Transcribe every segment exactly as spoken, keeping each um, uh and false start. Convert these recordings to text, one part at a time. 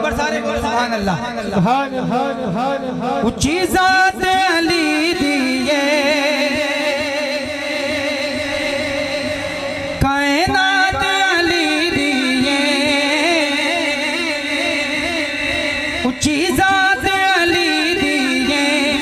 बार सारे बोलो सुभान अल्लाह। ऊंची ज़ात अली दिए कायनात अली दिए, ऊंची ज़ात अली दिए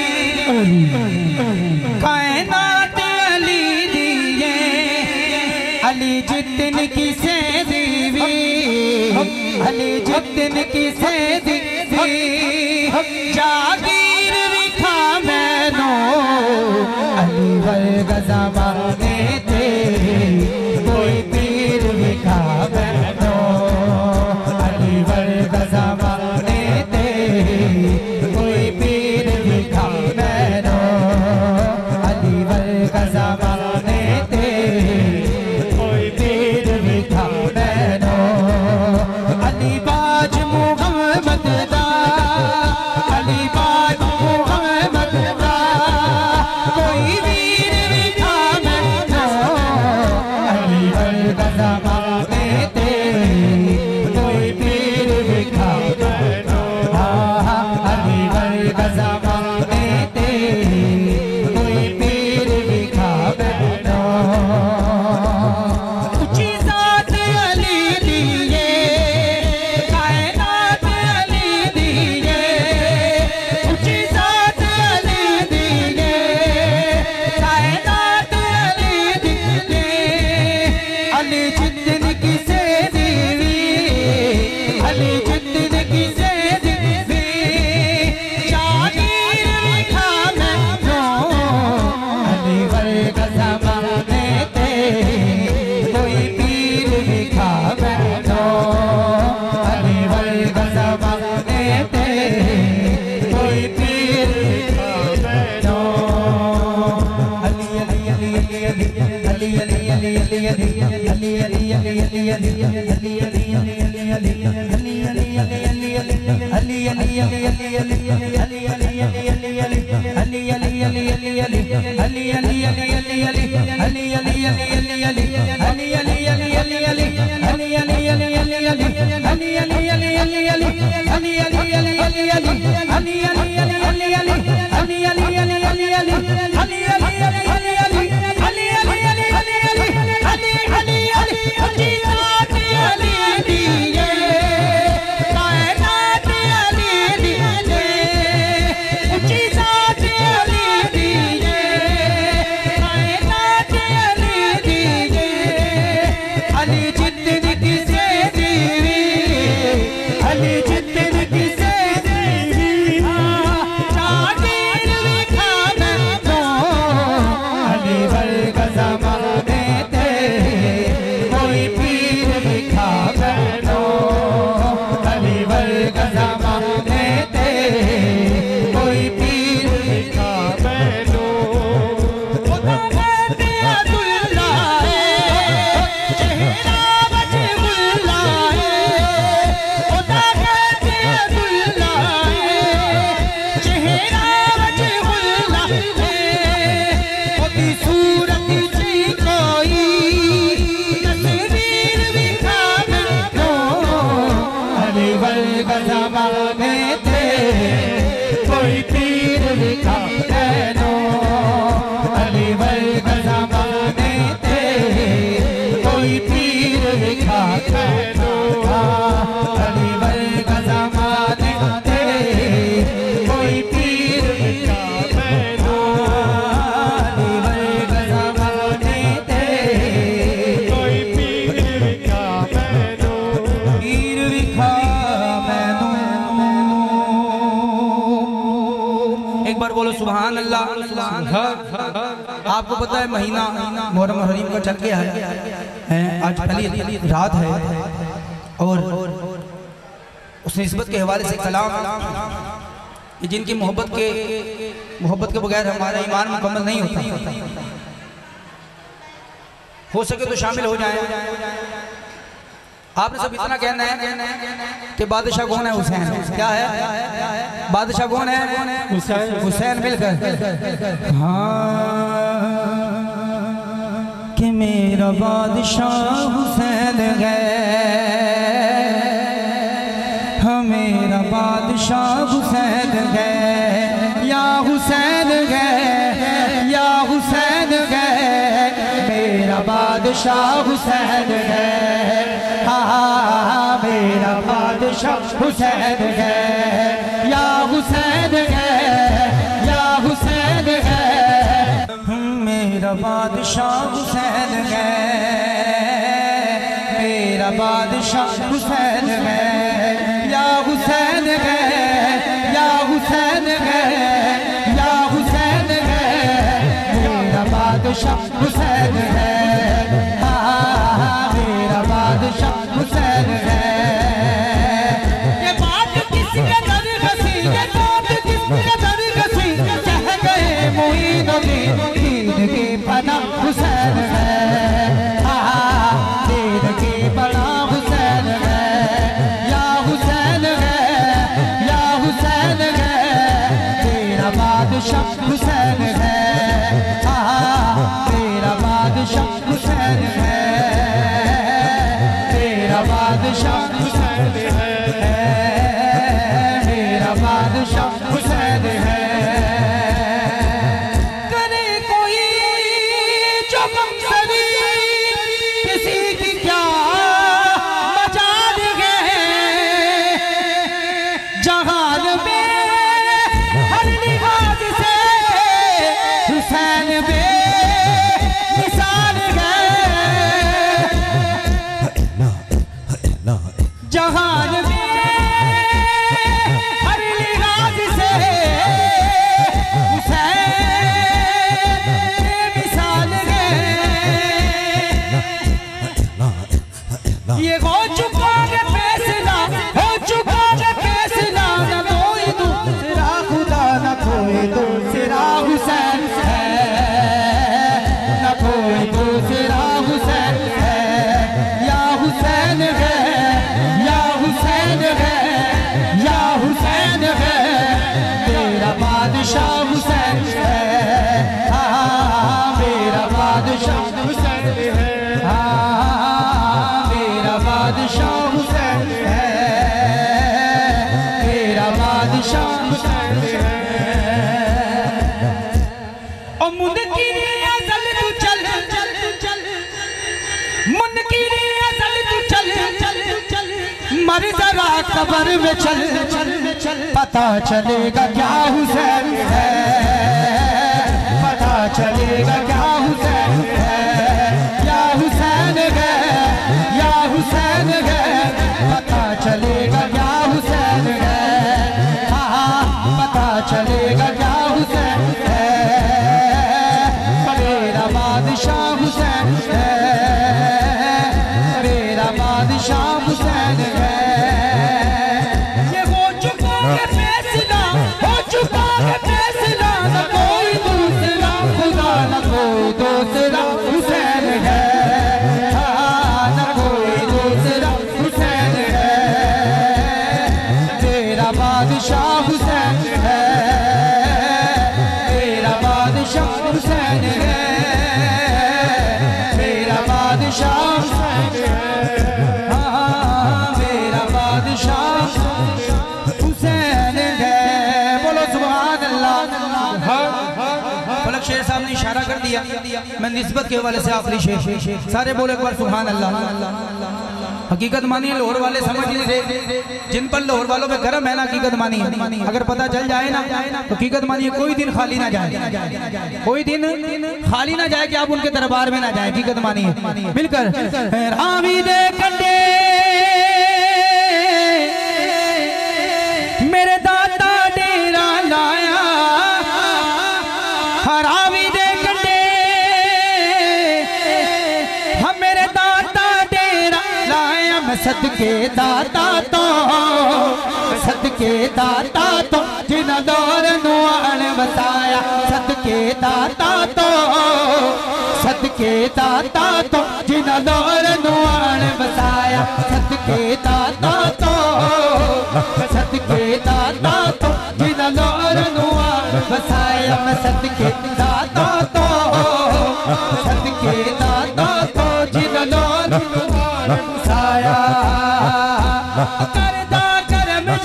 कायनात अली दिए, अली जितन की से दीवी, अली जितन की से दीवी, जागीर विखा मैनो अली वर्ग ज़माने थे, कोई पीर विखा मैनो अली वर्ग ज़माने थे, कोई पीर विखा मैनो अली वर्ग ज़माने थे, कोई पीर विखा मैनो अली बाज मुहम्मद दा, अली बाज मुहम्मद दा, कोई वीर विखा मैनो अली वर्ग ज़माने थे, कोई पीर विखा मैनो अली वर्ग ज़माने थे, कोई पीर विखा मैनो। ऊंची ज़ात अली दिए कायनात अली दिए, ऊंची ज़ात अली दिए कायनात अली दिए, अली जितन की से दीवी, अली जितन की से दीवी, जागीर विखा मैनो अली वर्ग ज़माने थे, कोई पीर विखा मैनो अली वर्ग ज़माने थे, कोई पीर विखा मैनो। अली अली अली अली अली अली अली अली अली अली अली अली अली अली अली अली अली एक बार बोलो सुभान अल्लाह। आपको पता है महीना मुहर्रम हरीम का चल गया है, आज पहली रात है और उस निस्बत के हवाले से कलाम जिनकी मोहब्बत के मोहब्बत के बगैर हमारा ईमान मुकम्मल नहीं होता, हो सके तो शामिल हो जाए। आपने सब इतना कहना है कि बादशाह कौन है? हुसैन। क्या है बादशाह कौन है? हुसैन। हुसैन मिलकर हाँ कि मेरा बादशाह हुसैन है, हाँ मेरा बादशाह हुसैन है, या हुसैन है, या हुसैन है, मेरा बादशाह हुसैन है। हाँ मेरा बादशाह हुसैन है, या हुसैन है, या हुसैन है, मेरा बादशाह हुसैन है, मेरा बादशाह हुसैन है, या हुसैन है, या हुसैन है, या हुसैन है, मेरा बादशाह हुसैन है। हाँ मेरा बादशाह हुसैन है। ये बात किसके दर कसी, ये बात किसके दर कसी, कह गए मोइनुद्दीन दीन की पना हुसैन है। हाँ दीन की पना हुसैन है, या हुसैन है, या हुसैन है, तेरा बादशाह हुसैन है। हाँ तेरा बादशाह हुसैन है, तेरा बादशाह हुसैन है, मेरा बादशाह हुसैन है। करे कोई जो गमसरी किसी की क्या मजाल है, जहान में हर लिहाज से हुसैन बे मिसाल है। जहान में हर लिहाज से हुसैन मिसाल है। ये हो चुका है फैसला, हो चुका है फैसला, न कोई दूसरा खुदा, न कोई दूसरा हुसैन है, न कोई दूसरा हुसैन है। या हुसैन है, या हुसैन है, या हुसैन है, मेरा बादशाह हुसैन है। हाँ मेरा बादशाह हुसैन है। हाँ मेरा बादशाह हुसैन है, मेरा बादशाह हुसैन है। ओ मुनकिर अज़ल तू चल, मुनकिर अज़ल तू चल, मर जरा कब्र में चल, पता चलेगा क्या हुसैन है, पता चलेगा क्या हुसैन है। या हुसैन है, या हुसैन है, पता चलेगा क्या हुसैन है। हाँ पता चलेगा क्या हुसैन है, मेरा बादशाह हुसैन है, मेरा बादशाह हुसैन है। ये हो चुका है फैसला, हो चुका है फैसला, न कोई दूसरा खुदा, न कोई दूसरा हुसैन है। हाँ न कोई दूसरा हुसैन है, तेरा बादशाह हुसैन है, मेरा बादशाह हुसैन है, मेरा बादशाह हुसैन है। हाँ मेरा बादशाह हुसैन है। बोलो सुभान अल्लाह। फलक शेर साहब ने इशारा कर दिया, मैं निस्बत के हवाले से आखिरी शेर, सारे बोले एक बार सुभान अल्लाह। हकीकत मानिए, लाहौर वाले समझ नहीं रहे, जिन पर लाहौर वालों पे गर्म है ना, हकीकत मानिए। अगर पता चल जाए ना तो हकीकत मानिए कोई दिन खाली ना जाए, कोई दिन खाली ना जाए कि आप उनके दरबार में ना जाए। हकीकत मानिए मिलकर रावी दे कंडे मेरे दादा डेरा लाया, हरावी दे कंडे हम मेरे दादा डेरा लाया। मैं सदके दाता तो, सदके दाता तो जिन दौर नुआन बताया, सदके दाता तो, सदके दाता तो जिन दौर नुआन बताया, सदके दाता तो, सदके दाता तो जिन दौर नुआन बसाया। मैं सदके दाता तो, सदके दाता तो जिन दौर नुआन बसाया। करदा करम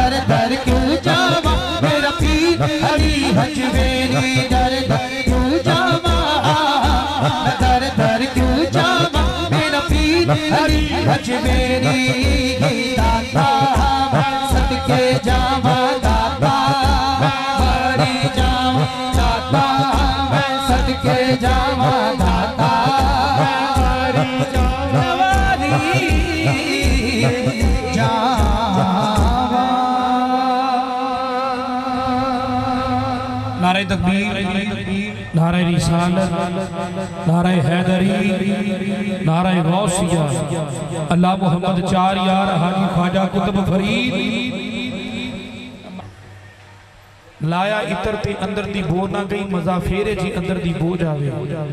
दर दर क्यों जावा मेरा पीर हरी हजवेरी दर दर क्यों जावा दर दर क्यों जावा मेरा पीर हरी हजवेरी दाता सदके जावा दाता बड़ी जावा दाता सदके जावा दाता बड़ी जावा। नारे तकबीर, नारे रिसालत, नारे हैदरी, नारे गौसिया, अल्लाह मोहम्मद चार यार हाजी ख्वाजा कुतुब फरीद लाया इतर ते अंदर दी बो ना गई मजा फेरे जी अंदर दी बो जावे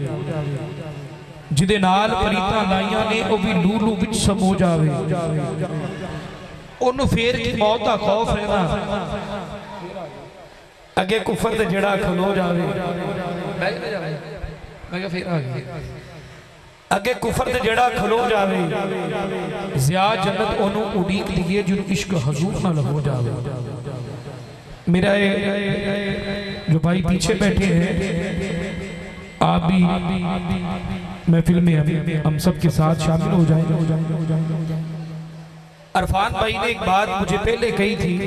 जिदे नाल परीता लाइया ने ओ भी लूलू विच समो जावे ओनू फेर की मौत दा खौफ रहना अगे कुफर ते जड़ा खलो जावे मैं क्या फिर आ गया अगे कुफर ते जड़ा खलो जावे ज़िया जन्नत ओनू उड़ीक दिए जिन इश्क हजूर नाल हो जावे। मेरा जो भाई पीछे बैठे हैं आप भी महफिल में हम सब के साथ शामिल हो जाएं। अरफान भाई ने एक बात मुझे पहले कही थी,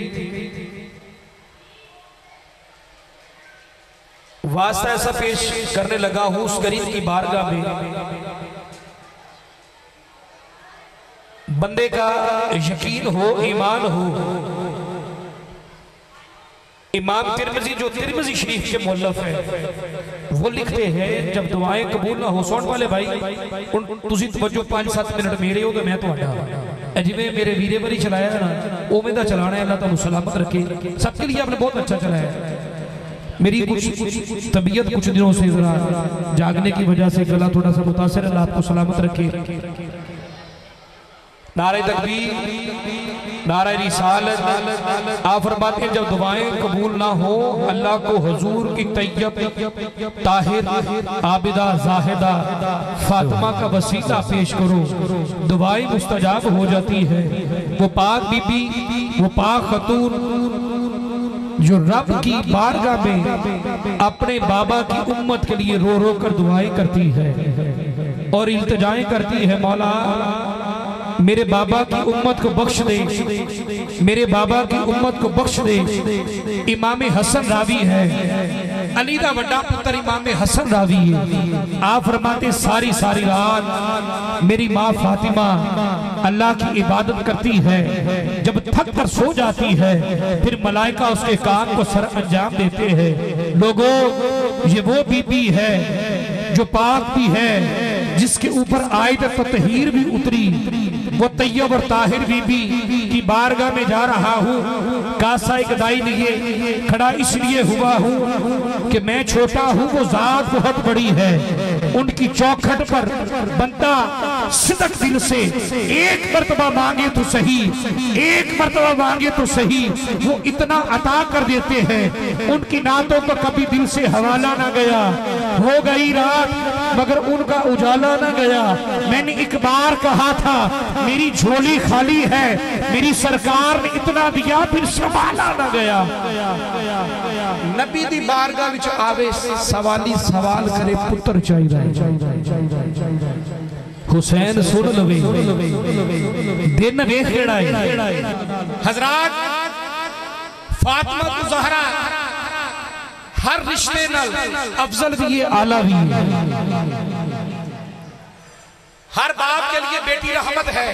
वास्ता ऐसा पेश करने लगा हूं उस करीम की बारगाह में बंदे का यकीन हो ईमान हो। इमाम तिरमिज़ी जो तिरमिज़ी शरीफ के मुअल्लिफ है वो लिखते हैं जब दुआएं कबूल ना हो सुन वाले भाई तुसी तवज्जो पांच सात मिनट मेरे हो तो मैं तुहाडा जिवें मेरे वीरे बरी चलाया ना उवें दा चलाना है। अल्लाह ताला सलामत रखे सबके लिए आपने बहुत अच्छा चलाया। मेरी कुछ तबीयत कुछ दिनों से जरा जागने की वजह से गला थोड़ा सा मुतासिर है, अल्लाह आपको सलामत रखे। नारे तकबीर, नारे रिसालत, आप फरमाते हैं जब दुआएं कबूल ना हो अल्लाह को हुजूर की तैयब ताहिर आबिदा जाहिदा फातिमा का वसीला पेश करो, दुआएं मुस्तजाब हो जाती है। वो पाक बीबी, वो पाक खतून जो रब की बारगाह में अपने बाबा की उम्मत के लिए रो रो कर दुआएं करती है और इल्तिजाएं करती है, मौला मेरे बाबा की उम्मत को बख्श दे, मेरे बाबा की उम्मत को बख्श दे। इमाम हसन रावी है, अली दा वड्डा पुत्र इमाम हसन रावी है। आप फरमाते सारी सारी रात मेरी माँ फातिमा अल्लाह की इबादत करती है, जब थक कर सो जाती है फिर मलाइका उसके काम को सर अंजाम देते हैं। लोगों ये वो बीबी है जो पाक भी है जिसके ऊपर आयत ततहीर भी उतरी। वो तैयब और ताहिर बीबी की बारगाह में जा रहा हूँ, कासा एक दाई लिए खड़ा इसलिए हुआ हूँ कि मैं छोटा हूँ वो जात बहुत बड़ी है। उनकी चौखट पर बंदा सिदक दिल से एक मर्तबा मांगे तो सही, एक मर्तबा मांगे तो सही वो इतना अता कर देते हैं। उनकी नातों को कभी दिल से हवाला ना गया, हो गई रात मगर उनका उजाला ना गया। मैंने एक बार कहा था मेरी झोली खाली है, मेरी सरकार ने इतना दिया फिर संभाला ना गया। नबी दी बारगाह विच आवे सवाली सवाल करे पुत्र चाहिए। हुसैन सुन लवे दिन वेख केड़ा है हजरात। फातिमा तो ज़हरा हर रिश्ते नाल अफजल भी है आला भी है। हर बाप के लिए बेटी रहमत है,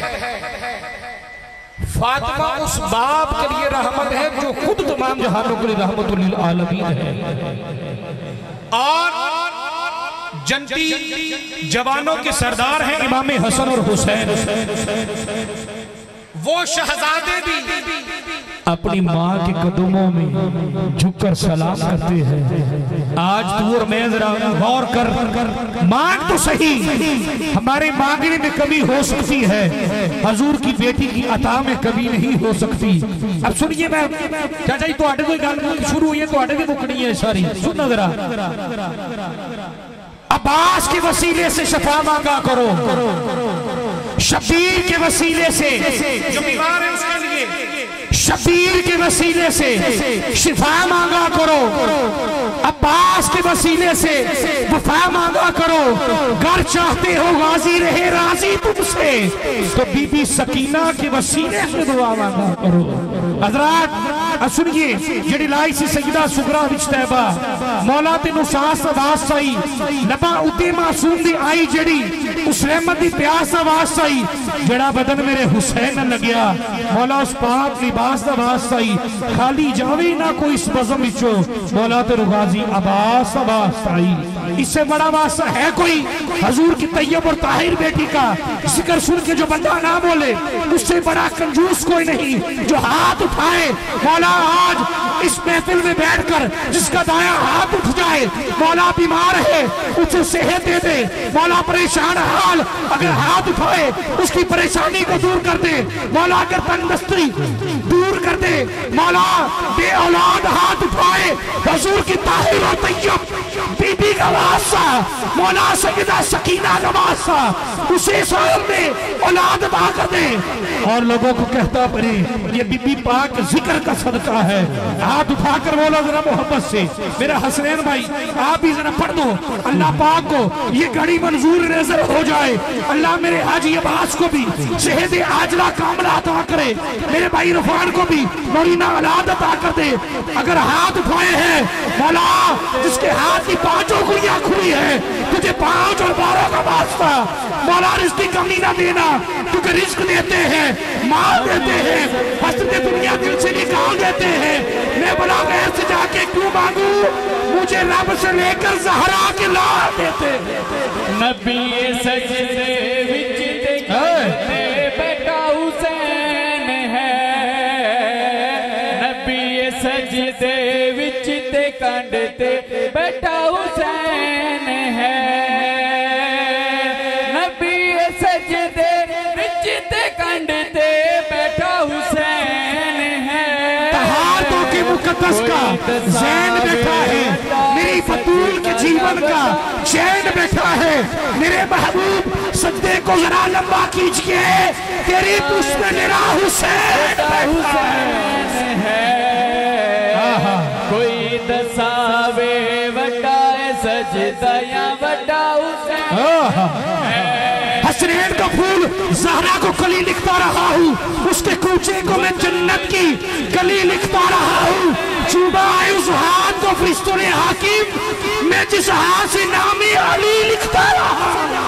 फातिमा उस बाप के लिए रहमत है जो खुद तमाम जहानों के लिए रहमतुल लिल आलमीन है। और जनती जवानों के सरदार हैं इमाम हसन और हुसैन। वो शहजादे भी अपनी माँ के कदमों में झुककर सलाम करते हैं। आज तू और मैं जरा गौर कर, मांग तो सही, हमारे मांगने में कमी हो सकती है, हजूर की बेटी की अता में कमी नहीं हो सकती। अब सुनिए, मैं चाचा जी तो कोई गल शुरू हुई है तो भी मुकनी है सारी, सुनना जरा। अब्बास के वसीले से शफा मांगा करो, शबीर के वसीले से जो बीमार है उसके लिए शबीर के वसीले से शिफा मांगा करो, अब्बास के वसीले से वफा मांगा करो। घर चाहते हो गाजी रहे राजी तुमसे, तो बीबी सकीना के वसीले से दुआ मांगा करो। हजरात सुनिए, जड़ी लाई सी सईदा सुगरा विच तैबा मौला तेनू सास आवाज आई, नबा उते मासूम दी आई जड़ी उस रहमत दी प्यास आवाज आई, जड़ा बदन मेरे हुसैन न लग्या मौला उस पाक लिबास आवाज आई, खाली जावे ना कोई इस बज़म विचो मौला तेरू गाजी अब्बास आवाज आई। इससे बड़ा वास्ता है कोई? हजूर की तैयब और ताहिर बेटी का जिक्र सुन के जो बंदा ना बोले, उससे बड़ा कंजूस कोई नहीं। जो हाथ उठाए मौला आज इस महफिल में बैठकर जिसका दाया हाथ उठ जाए, मौला बीमार है उसे सेहत दे दे, मौला परेशान हाल अगर हाथ उठाए उसकी परेशानी को दूर कर दे, मौला अगर तंदुरुस्ती दूर कर दे, मौला बे औलाद हाथ उठाए हजूर की ताहिर और तैयब बीबी का वास्ता, मौला सैयदा सकीना का वास्ता उसे साल में औलाद अता कर दे। और लोगों को कहता पड़े ये बीबी पाक जिक्र का सदका है। हाथ उठाकर बोलो जरा मोहब्बत से, मेरा हसनैन भाई आप भी जरा पढ़ दो, अल्लाह पाक को ये घड़ी मंजूर नजर हो जाए, अल्लाह मेरे हाजी अब्बास को भी सेहत आजला कामला अता करे, मेरे भाई रफान को भी मौलाना औलाद अता कर दे। अगर हाथ उठाए हैं मौला जिसके हाथ की पांचों गुड़िया खुली है, तुझे पांच और बारह का वास्ता मौला रिस्क की कमी ना देना, क्योंकि रिस्क देते हैं, माल देते हैं, हसरत दुनिया दिल से निकाल देते हैं। मैं बड़ा गैर से जाके क्यों मांगू, मुझे रब से लेकर जहरा के ला देते। नबी सजदे विच ते बेटा हुसैन है, नबी सजदे विच ते कंडते बेटा हुसैन है, नबी सजदे विच ते कंडते बेटा हुसैन है। तहारों के मुकद्दस का जैन बैठा है, मेरी बतूल के जीवन का चैन बैठा है। मेरे महबूब सजदे को जरा लंबा कीजिए, तेरी पुष्प में मेरा हुसैन है। कोई दसावे वड्डा सजदा या वड्डा हुसैन। हसनैन का फूल ज़हरा को कली लिखता रहा हूँ, उसके कूचे को मैं जन्नत की कली लिखता रहा हूँ। चूबा आए उस हाथ को फरिश्तों ने हाकिम, मैं जिस हाथ से नामी अली लिखता रहा।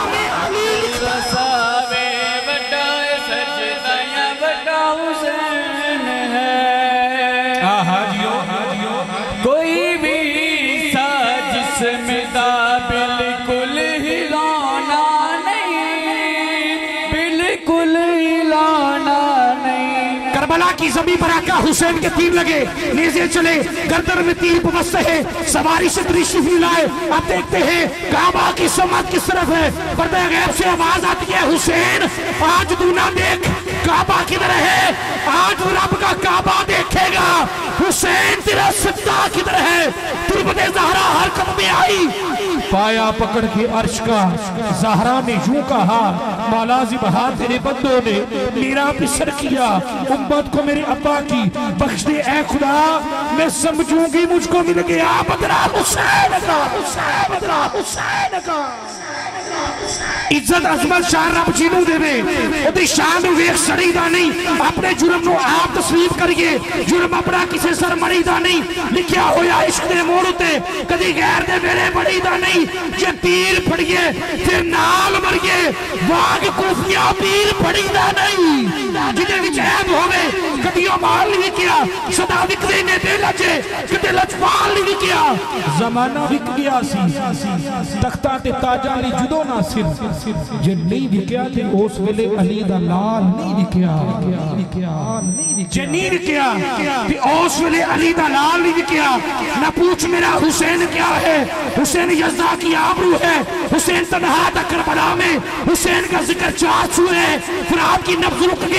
कोई भी साजिश में दा बिल्कुल हिलाना नहीं, बिल्कुल हिलाना नहीं। करबला की जमीन पर आका हुसैन के तीर लगे, नेज़े चले, गर्दन में तीर पवस्त है, सवारी से तशरीफ लाए। अब देखते हैं काबा की समत किस तरफ है। पर्दे गैब से आवाज आती है, हुसैन आज तू ना देख काबा किधर है, आज रब का काबा देखेगा। हुसैन तेरा सत्ता किधर है। तुरबते ज़हरा हरकत में आई, पाया पकड़ के अर्श का ज़हरा ने यूं कहा, मौला ज़िबहा तेरे बंदों ने मेरा बिसर किया, उम्मत को मेरे अब्बा की बख्श दे ऐ खुदा, मैं समझूंगी मुझको मिल गया बदला हुसैन का, हुसैन का, हुसैन का। इज्जत अजमत शान रब जीनू देवे, ओदी शान वेख सड़ीदा नहीं, अपने जुर्म नु आप तस्लीम करिए, जुर्म अपना किसी सर मरीदा नहीं। लिखिया होया इश्क दे मोड़ उते कदी गैर दे मेरे बड़ीदा नहीं। जे तीर फड़िए फिर नाल मरिए, वाग कूफिया तीर फड़ीदा नहीं। जिदे विच ऐब होवे कदियों माल नहीं किया, सदा विकदे ने दे लजे कदे लजपाल नहीं किया। जमाना विक गया सी, तख्ता ते ताजा ली जुदो ना सिर, जे नहीं विकिया ते उस वेले अली दा लाल नहीं विकिया, जे नहीं विकिया ते उस वेले अली दा लाल नहीं विकिया। ना पूछ मेरा हुसैन क्या है, हुसैन यज़्दा की आबरू है, हुसैन तन्हा था करबला में, हुसैन का जिक्र चार छुए फिर आपकी नब्ज़ रुक गई।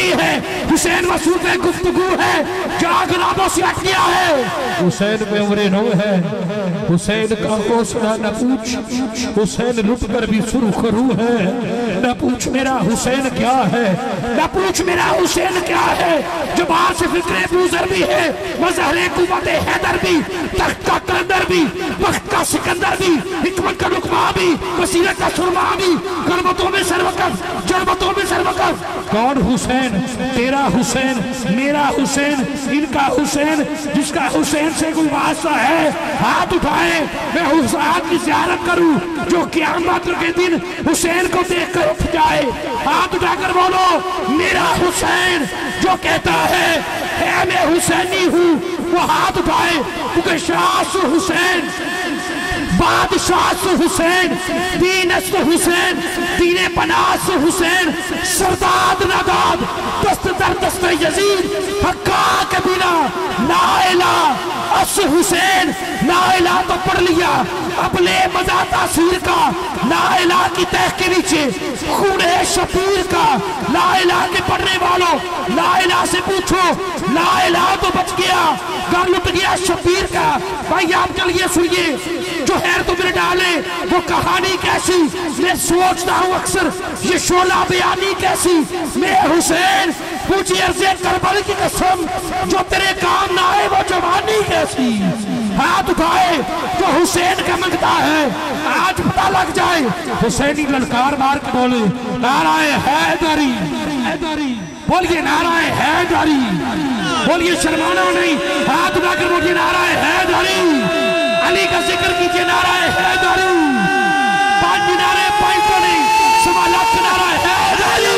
नहीं है, हुसैन मसूद में गुफ्तगू है, जहाँ गुलाबों से हट गया है। हुसैन में उम्र नो है, हुसैन का हौसला न पूछ, हुसैन लुट कर भी सुरखरू है। न पूछ मेरा हुसैन क्या है, न पूछ मेरा हुसैन क्या है, जो बाहर से फिक्रे बूजर भी है, मजहरे कुव्वत हैदर भी, तख्त का कलंदर भी, वक्त का सिकंदर भी, हिकमत का रुकमा भी, वसीलत का सुरमा भी, गरबतों में सरवकत, जरबतों में सरवकत। कौन हुसैन? तेरा हुसैन, मेरा हुसैन, इनका हुसैन, जिसका हुसैन से कोई वास्ता है हाथ उठाए, मैं उस हाथ की ज़ियारत करूं जो क़यामत के दिन हुसैन को देखकर उठ जाए। हाथ उठाकर बोलो मेरा हुसैन, जो कहता है, है मैं हुसैनी हूं, वो हाथ उठाए, क्योंकि शाह हुसैन, बादशाह हुसैन, दीन हुसैन, दीने पनास हुसैन, सरदाद नदाद, दस्त दर दस्त यजीद, हक्का के बिना नाइला अस हुसैन, नाइला तो पढ़ लिया, अब ले मजा तासीर का, नाइला की तह के नीचे खूने शबीर का। नाइला के पढ़ने वालों, नाइला से पूछो, नाइला तो बच गया, घर लुट गया शबीर का। भाई आप चलिए सुनिए, जो है तो मेरे डाले वो कहानी कैसी, मैं सोचता हूँ अक्सर ये शोला बयानी कैसी। मैं हुसैन पूछिए अर्ज़े करबल की कसम, जो तेरे काम ना आए वो जवानी कैसी। हाथ उठाए जो हुसैन का मंगता है, आज पता लग जाए। हुसैनी ललकार मार के बोले नाराए हैदरी, हैदरी बोलिए, नाराए हैदरी बोलिए, शर्माना नहीं। हाथ उठाकर बोलिए नाराए हैदरी, अली का जिक्र कीजिए, नाराए हैदरी। पांच नारे पांच तो नहीं, सवा लाख नारा हैदरी।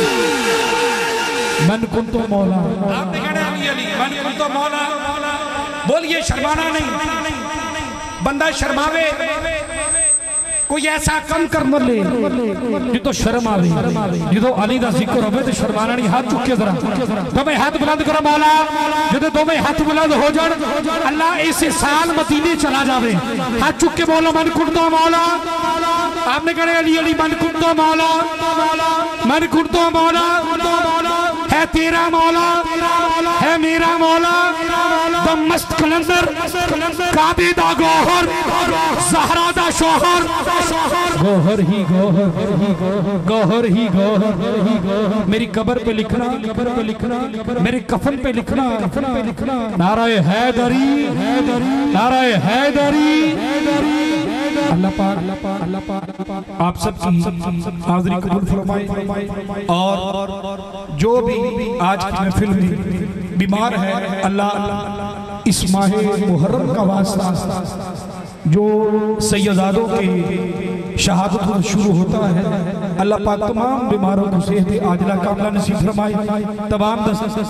मन कुन तो मौला, आपने कहना अली अली, मन कुन तो मौला, बोलिए शर्माना नहीं। बंदा शर्मावे, कोई ऐसा कम कर ले जो तो शर्म आवे, जो अली का जिक्र हो तो शर्माना नहीं। हाथ चुके जरा, दोवें हाथ बुलंद करो मौला, जो दोवें हाथ बुलंद हो जान, अल्लाह इस साल मदीने चला जावे। हाथ चुके बोलो मन कुंतो मौला, आपने कहे अली अली मन कुंतो मौला, मन कुंतो मौला, है तेरा मौला, है मेरा मौला, दमस्त कलंदर, काबे दा गौहर, ज़हरा दा शौहर, गौहर ही गौहर, गौहर ही गौहर। मेरी कब्र पे लिखना, कब्र पे लिखना, मेरे कफन पे लिखना, कफन पे लिखना, नाराए हैदरी, नाराए हैदरी। अल्लाह पाक, अल्लाह पाक, अल्लाह पाक आप सबकी हाज़िरी कबूल फरमाए। और जो भी आज की महफिल में बीमार है, अल्लाह इस माह मुहर्रम का वास्ता, जो सैयदादों के शहादत शुरू होता है, अल्लाह पाक तमाम बीमारों को सेहत आजिला कामला नसीब फरमाए। तमाम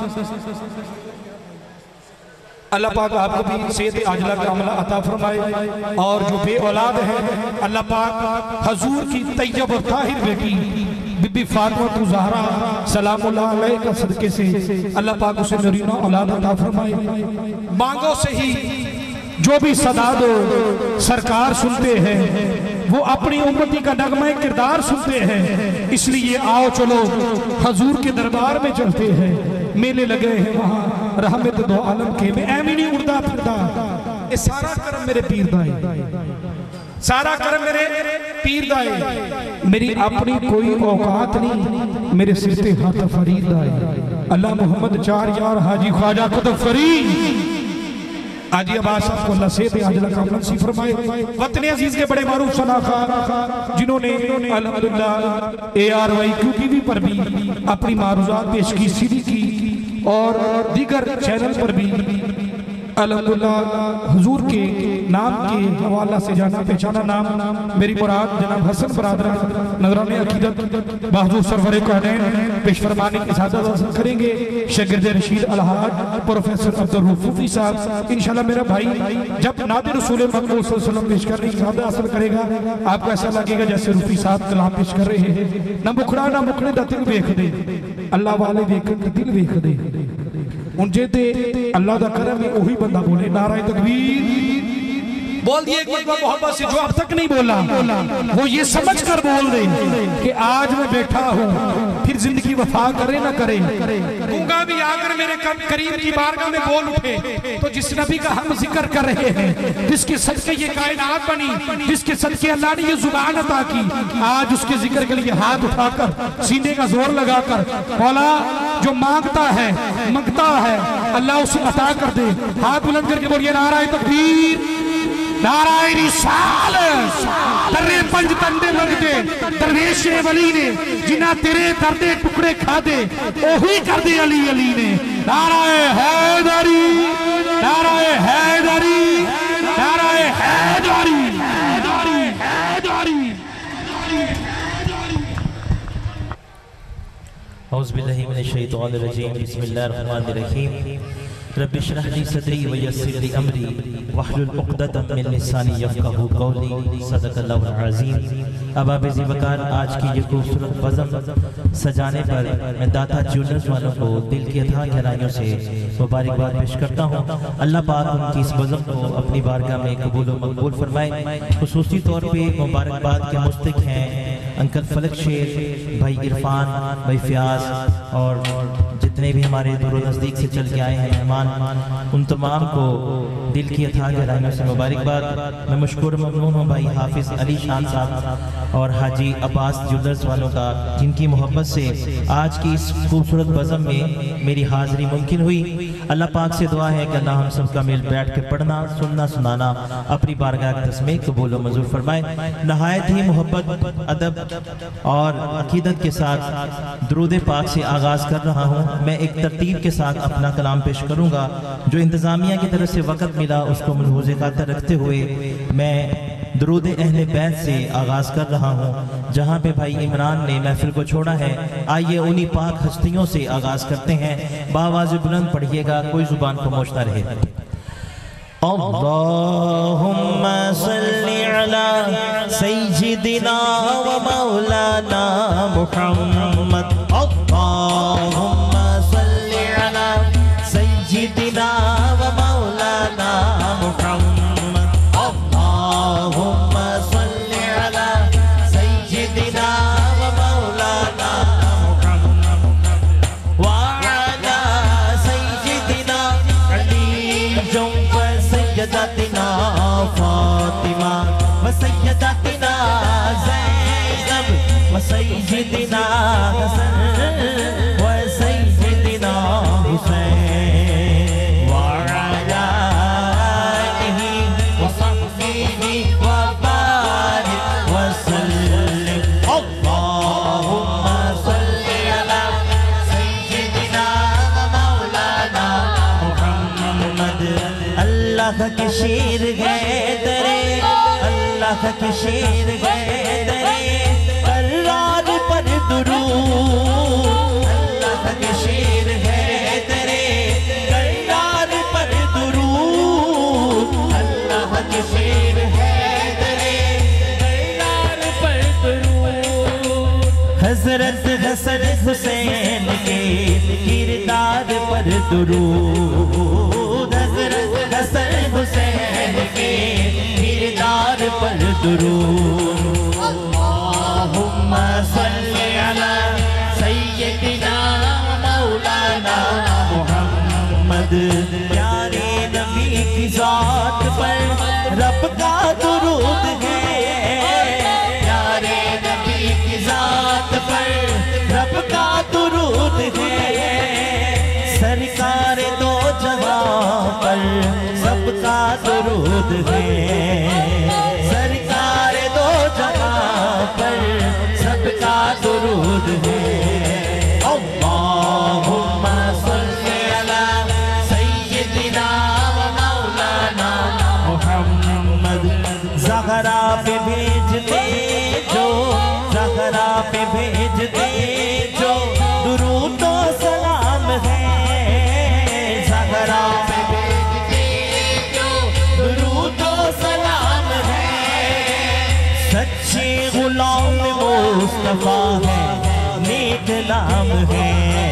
अल्लाह पाक आपको भी सेहत आजिला कामला अता फरमाए। और जो बे औलाद है, अल्लाह पाक हजूर की तैयब और ताहिर बेटी बीबी फातिमा ज़हरा सलामुल्लाह अलैहा के सदके से अल्लाह पाक उसे नरीना औलाद अता फरमाए। मांगो से ही जो भी सदा दो सरकार सुनते हैं, वो अपनी उम्मती का नगमा किरदार सुनते हैं। इसलिए आओ चलो हजूर के दरबार में चलते हैं, मेले लगे हैं वहाँ रहमत दो आलम के, में ऐमी नहीं उड़दा फिरदा। ये सारा करम मेरे पीर दा है, सारा करम मेरे पीर दा है। मेरी अपनी कोई औकात नहीं, मेरे सिर पे हाथ फरीद दा है। अल्लाह मोहम्मद चार यार हाजी ख्वाजा कुतुब फरीद आजी अब्बास आपको अल्लाह सेहत आजिला कामला नसीब फरमाए। वतन अजीज के बड़े मारूफ सनाखा जिन्होंने अल्हम्दुलिल्लाह A R Y Q T V पर भी अपनी मारूजात पेश की, सीडी की और दीगर चैनल पर भी अल्हम्दुलिल्लाह हुजूर के नाम के हवाला से जाना पहचाना नाम मेरी मुराद जनाब हसन बरादर नजराने अकीदत बहादुर सरवरे कहनैन पेश फरमाने की सादत हासिल करेंगे। शागिर्द रशीद अलहाज प्रोफेसर अब्दुल रऊफ साहब इंशाल्लाह मेरा भाई जब नाते रसूल मकबूल सल्लल्लाहु अलैहि वसल्लम पेश करने की सादत हासिल करेगा, आपको ऐसा लगेगा जैसे रूफी साहब कलाम पेश कर रहे हैं। ना मुखड़ा ना मुखड़े दा दिल वेख दे, अल्लाह वाले देख के दिल वेख दे, उन जे ते अल्लाह दा करम है, वही बंदा बोले नाराए तकबीर, बोल दिए एक मरतबा मोहब्बत से, जो अब तक नहीं बोला वो ये समझ कर बोल दे कि आज मैं बैठा हूँ, फिर जिंदगी वफा करे ना करे। गूंगा भी आकर मेरे करीम की बारगाह में बोल उठे तो जिस नबी का हम जिक्र कर रहे हैं, जिसके सदके ये कायनात बनी, जिसके सदके अल्लाह ने ये जुबान अता की, आज उसके जिक्र के लिए हाथ उठाकर सीने का जोर लगाकर मौला जो मांगता है मंगता है अल्लाह उसे अता कर दे। हाथ बुलंद करके बोलिए नाराए तकबीर, नाराए रिसालत। दर्रे पंज तंदे मंगते दरवेश वली ने, जिन्ना तेरे दर्दे टुकड़े खादे ओही कर दे अली अली ने। नाराए हैदरी, नाराए हैदरी, नाराए हैदरी, हैदरी, हैदरी। औज़ु बिल्लाहि मिनश शैतानिर रजीम, बिस्मिल्लाहिर रहमानिर रहीम। रब्बि इश्रह ली सदरी व यस्सिर ली अमरी वहलुल उक़दतम मिन लिसानी यफ़क़हू क़ौली। सदक़ल्लाहुल अज़ीम। अब आप ज़िवकार आज की ये खूबसूरत बज़म सजाने पर मैं दाता ज्वेलर्स वालों को दिल की अथाह गहराइयों से मुबारकबाद पेश करता हूँ। अल्लाह पाक उनकी इस बज़म को अपनी बारगाह में कबूल व मकबूल फरमाए। खुसूसी तौर पर मुबारकबाद के मुस्तहिक़ हैं अंकल फलक शेर, भाई इरफान, भाई फयाज और जितने भी हमारे दूर नज़दीक से चल के आए हैं मेहमान, उन तमाम को दिल की अथाह गहराइयों से मुबारकबाद। मैं मशकूर ममनून हूँ भाई हाफिज़ अली शान साहब और हाजी अब्बास ज्वेलर्स वालों का, जिनकी मोहब्बत से आज की इस खूबसूरत बज़म में मेरी हाज़िरी मुमकिन हुई। अल्लाह पाक से दुआ है कि अल्लाह हम सब का मिल बैठ के पढ़ना सुनना सुनाना अपनी बारगाह की तस्मीह कबूल व मंजूर फरमाए। नहायत ही मोहब्बत अदब और अकीदत के साथ दुरूद पाक से आगाज़ कर रहा हूँ। मैं एक तरतीब के साथ अपना कलाम पेश करूँगा। जो इंतज़ामिया की तरफ से वक़्त मिला उसको मलहूज़े खातिर रखते हुए मैं दुरूद अहले बैत से आगाज़ कर रहा हूँ, जहाँ पे भाई इमरान ने महफिल को छोड़ा है। आइए उन्हीं पाक हस्तियों से आगाज़ करते हैं। बावाज़ बुलंद पढ़िएगा, कोई ज़ुबान खामोश ना रहे। अल्लाहुम्मा सल्ली अला सय्यिदिना व मौलाना मुहम्मद। अल्लाहुम्मा सल्ली अला सय्यिदिना व मौलाना मुहम्मद। अल्लाहुम्मा सल्ली अला सय्यिदिना व मौलाना मुहम्मद व अला सय्यिदिना अली जो सय्यदातिना फातिमा व सय्यदातिना ज़ैनब व सय्यदिना हसन व सय्यदिना हुसैन व अला आलिहि व सहबिहि व बारिक व सल्लिम। अल्लाहुम्मा सल्लि अला सय्यदिना व मौलाना मुहम्मद। अल्लाह के शेर है दरे, अल्लाह के शेर है दरे, करार पर दुरूद। अल्लाह के शेर है दरे, करार पर दुरूद। अल्लाह के शेर है दरे, करार पर दुरूद। हजरत हसन हुसैन के किरदार पर दुरूद। हजरत हसन हुसैन के किरदार पर दुरूद। अल्लाहुम्मा सल्लि अला सय्यदिना मौलाना मुहम्मद। प्यारे नबी की ज़ात पर रब का दुरूद है। प्यारे नबी की ज़ात पर रब का दुरूद है। सरकार दो जहां पर सबका दुरूद है। सरकार दो जहां पर सबका दुरूद है। अल्लाहुम्मा सल्लि अला सय्यदिना व मौलाना मुहम्मद। ज़हरा पे भेज दे जो, ज़हरा पे भेज दे जो दुरूद व सलाम है। ज़हरा पे भेज दे जो दुरूद व सलाम है। सच्चे गुलाम मुस्तफा है, नेक नाम है।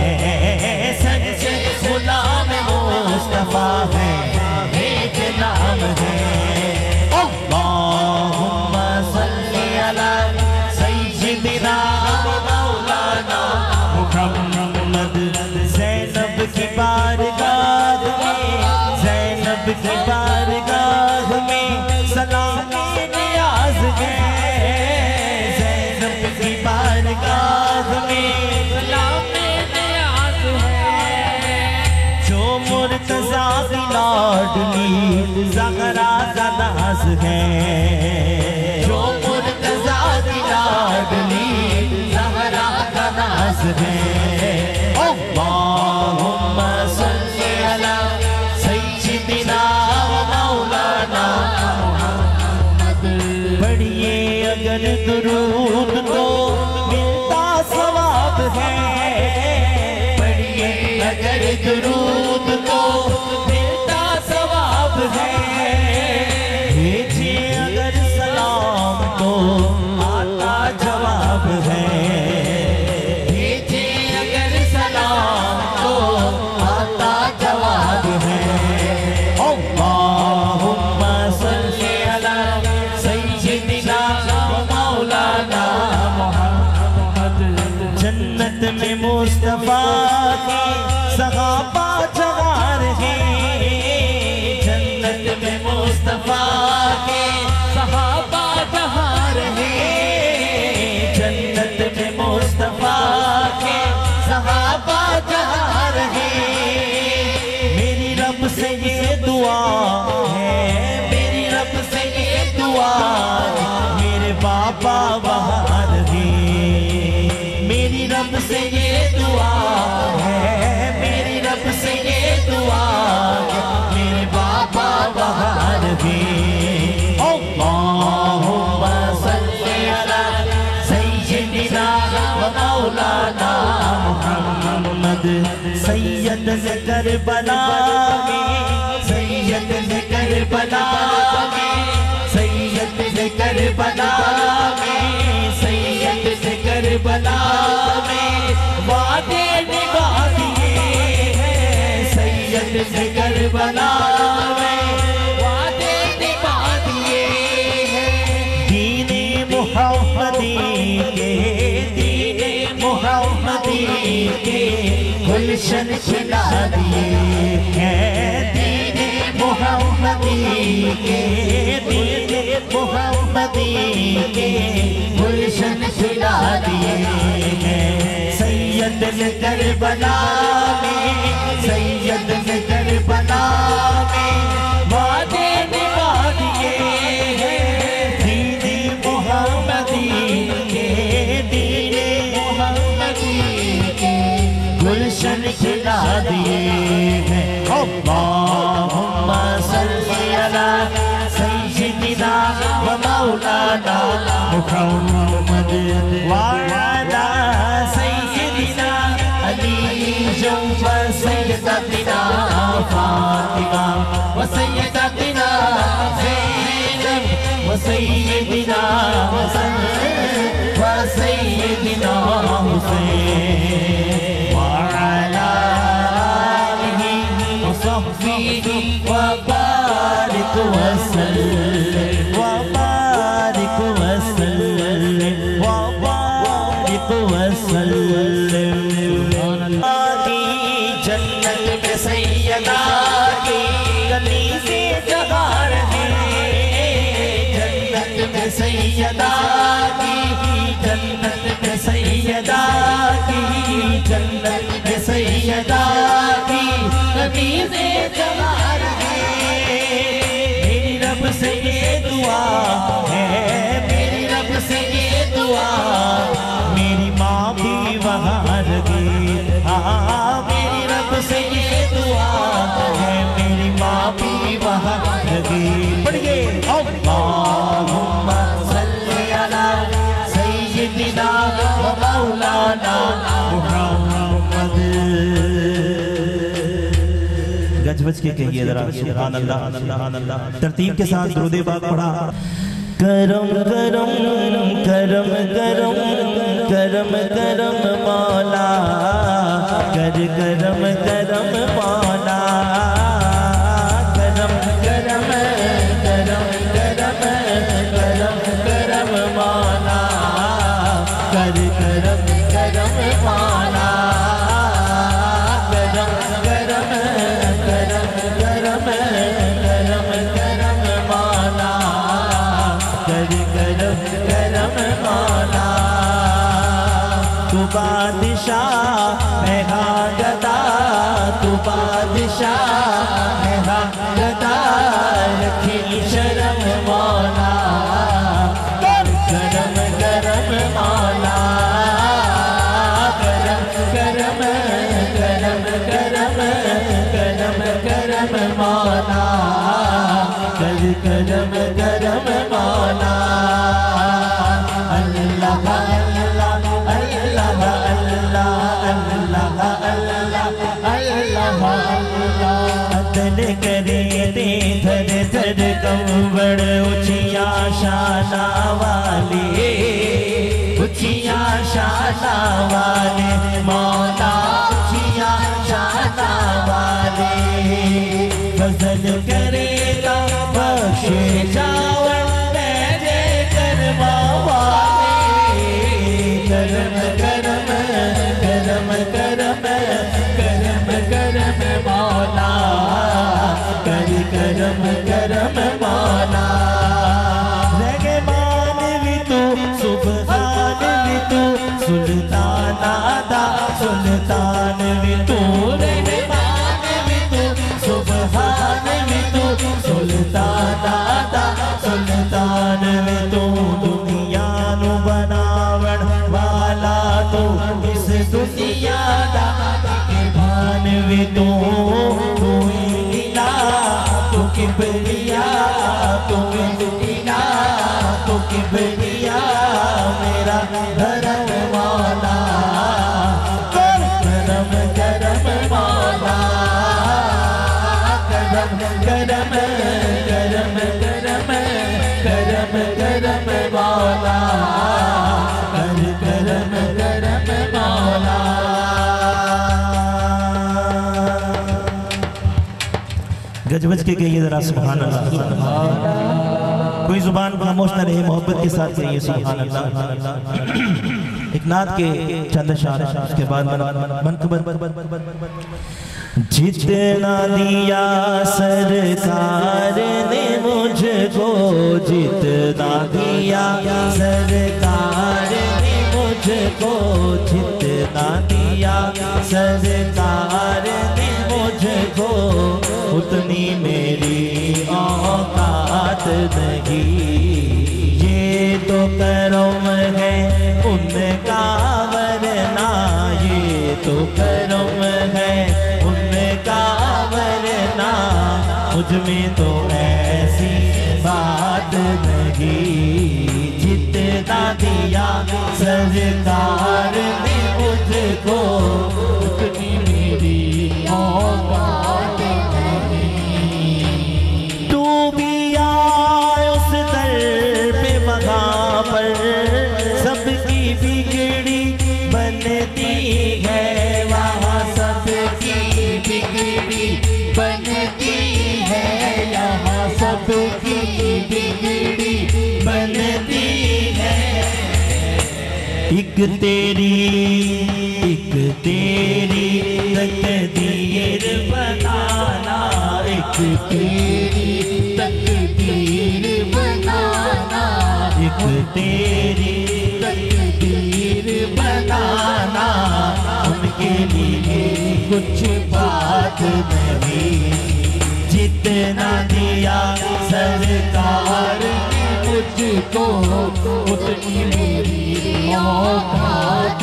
सच्चे गुलाम मुस्तफा है, नेक नाम है। बारगाह में सलामी नियाज है, ज़ैनब की बारगाह में सलामी नियाज है। जो मुर्तज़ा की लाडली ज़हरा का नाज है, जो मुर्तज़ा की लाडली ज़हरा का नाज है। अल्लाहुम्मा सल्ली अला सय्यिदिना व मौलाना मुहम्मद। पढ़िए अगर दुरूद तो मिलता सवाब है, पढ़िए अगर दुरूद तो मिलता सवाब है। भेजिए अगर सलाम तो आता जवाब है, भेजिए अगर सलाम तो आता जवाब है। अल्लाहुम्मा सल्ली अला सय्यिदिना व मौलाना मुहम्मद। जन्नत में मुस्तफा के सहाबा जवार हैं, जन्नत में मुस्तफा के सहाबा जहार हैं, जन्नत में मुस्तफा के सहाबा जहार हैं। मेरी रब से ये दुआ है, मेरी रब से ये दुआ है, मेरे बाबा बहार हैं। मेरी रब से ये दुआ है, मेरी रब से ये दुआ है, मेरे बाबा बहार हैं। अल्लाहुम्मा सल्ली अला सय्यिदिना व मौलाना मुहम्मद। सैयद से करबला में, सैयद से करबला में, सैयद से करबला में, सैयद से करबला में वादे निभा दिए हैं, सैयद से करबला में वादे निभा दिए हैं। दीने मुहम्मदी के, दीने मुहम्मदी के गुलशन खिला दिए हैं, दीने मुहम्मदी के, दीने मुहम्मदी के गुलशन खिला दिए हैं। सैयद ने करबला में, सैयद ने करबला में वादे निभा दिए हैं, दीने मुहम्मदी के, दीने मुहम्मदी के गुलशन खिला दिए हैं। अल्लाहुम्मा सल्ली अला सय्यिदिना व मौलाना मुहम्मद व अला सय्यिदिना अली व सय्यदतिना फातिमा व सय्यदतिना ज़ैनब व सय्यिदिना हसन व सय्यिदिना हुसैन व अला आलिहि व सहबिहि व बारिक व सल्लिम व बारिक व सल्लिम व बारिक व सल्लिम। जन्नत में सैयदा की गली से जगार है, जन्नत में सैयदा की, जन्नत में सैयदा की, जन्नत में सैयदा की गली से जगार है। मेरी रब से ये दुआ है, मेरी रब से ये दुआ, मेरी माँ भी वहाँ रही। हाँ मेरी रब से ये दुआ है, मेरी माँ भी वहाँ रही। पढ़िए अल्लाहुम्मा सल्ली अला सय्यिदिना व मौलाना मुहम्मद। गज बज के कहिए जरा सुभान अल्लाह, सुभान अल्लाह। तरतीब के साथ दुरूद पाक पढ़ा। करम करम करम करम करम करम मौला, कर करम करम मौला, करम करम करम करम करम करम मौला, कर करम करम मौला, करम करम करम करम करम करम करम मौला तू बादशाह है गदा तू बादशाह है गदा रखी शर्म मौला करम करम मौला करम करम करम करम करम करम मौला कर करम करम मौला अल्लाह अल्लाह अल्लाह अल्लाह अल्लाह अल्लाह अल्लाह अदल करे ते धर धर कंबड़ उचिया शाना वाले उचिया शाना वाले मौला उचिया शाना वाले फजल करेगा बख्शे जावन मेरे करवा वाले करम करम करम करम करम करम मौला कर करम करम मौला रहमान भी तू सुभान भी तू सुल्तान आदा सुल्तान भी तू रहमान भी तू सुभान भी तू सुल्तान आदा सुल्तान भी तू दुनिया नु बनावण वाला तू इस दुनिया दा भान भी तू तू इला तू किबरिया तू इला तू किबरिया मेरा धर्म मौला करम करम मौला करम करम करम करम करम करम मौला कर करम करम मौला गजबज के कहिए जरा सुभान अल्लाह कोई जुबान खामोश न रहे मोहब्बत के साथ कहिए सुभान अल्लाह एक नात के चंद शान उसके बाद जितना दिया सरकार ने मुझको जितना दिया सरकार ने मुझको जितना दिया सरकार ने मुझको उतनी मेरी औकात नहीं ये तो करम है उनका वरना ये तो करम है उनका वरना मुझ में तो ऐसी बात नहीं जितना दिया सरकार ने मुझको उतनी मेरी औकात नहीं तू भी आए उस दर पे वहाँ पर सबकी बिगड़ी बनती है वहाँ सबकी बिगड़ी बनती है यहाँ सबकी बिगड़ी बनती है एक तेरी एक तेरी तकदीर बनाना एक तेरी तकदीर बनाना एक तेरी तकदीर बनाना उनके लिए कुछ बात नहीं जितना दिया सरकार ने मुझको उतनी मेरी औकात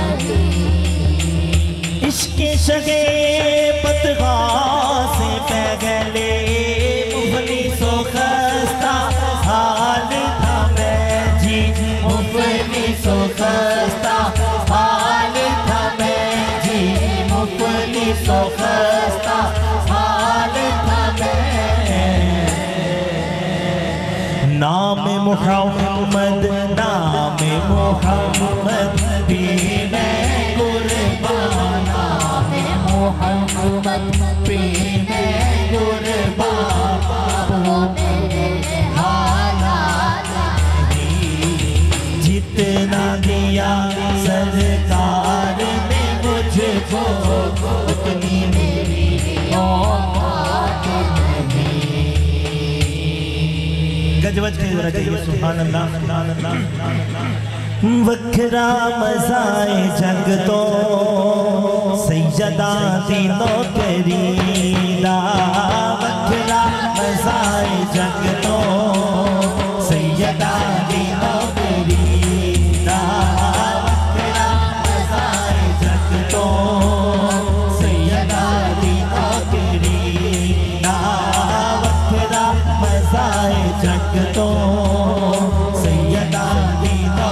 नहीं इश्क़ शगे पतगा से पहले मुफलिसो खस्ता हाल था मैं जी मुफलिसो खस्ता हाल था मैं जी मुफलिसो खस्ता हाल था मैं नाम मुहम्मद नाम मुहम्मद भी मैं कुर्बान नाम मुहम्मद भी मैं कुर्बान वो मेरे हालात जितना दिया सरकार ने मुझको उतनी मेरी औकात नहीं गजवज के जरा चाहिए सुभान अल्लाह सुभान अल्लाह। वखरा मज़ाए जग तो सैयदा दिलो करीदा, वखरा मज़ाए जग तो सैयदा दिलो करीदा, वखरा मज़ाए जग तो सैयदा दिलो करीदा, वखरा मज़ाए जग तो सैयदा दिलो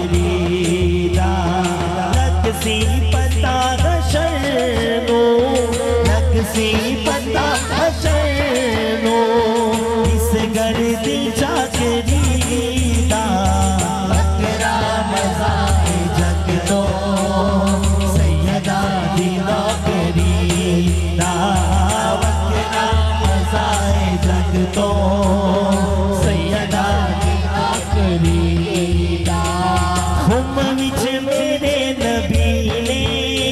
करीदा। लगसी पता शर्नो, लगसी पता शर्नो, इस गर्दी जागरीदा, वखरा मज़ाए जग तो सैयदा दिलो करीदा, वखरा मज़ाए जग तो सैयदा दिलो करीदा। हुम विच मेरे नबी ने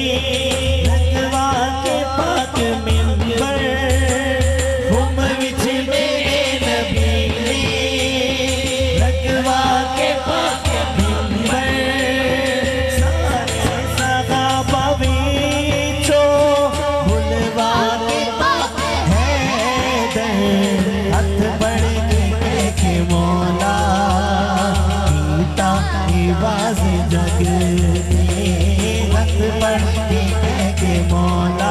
लगवा के पाक मिंबर, हुम विच मेरे नबी ने लगवा के पाक मिंबर, सारे सहाबा विचो बुलवा के पाक हैदर, हथ बढ़ के के मौला कीता निवाज़ जग दे, हथ बढ़ के के मौला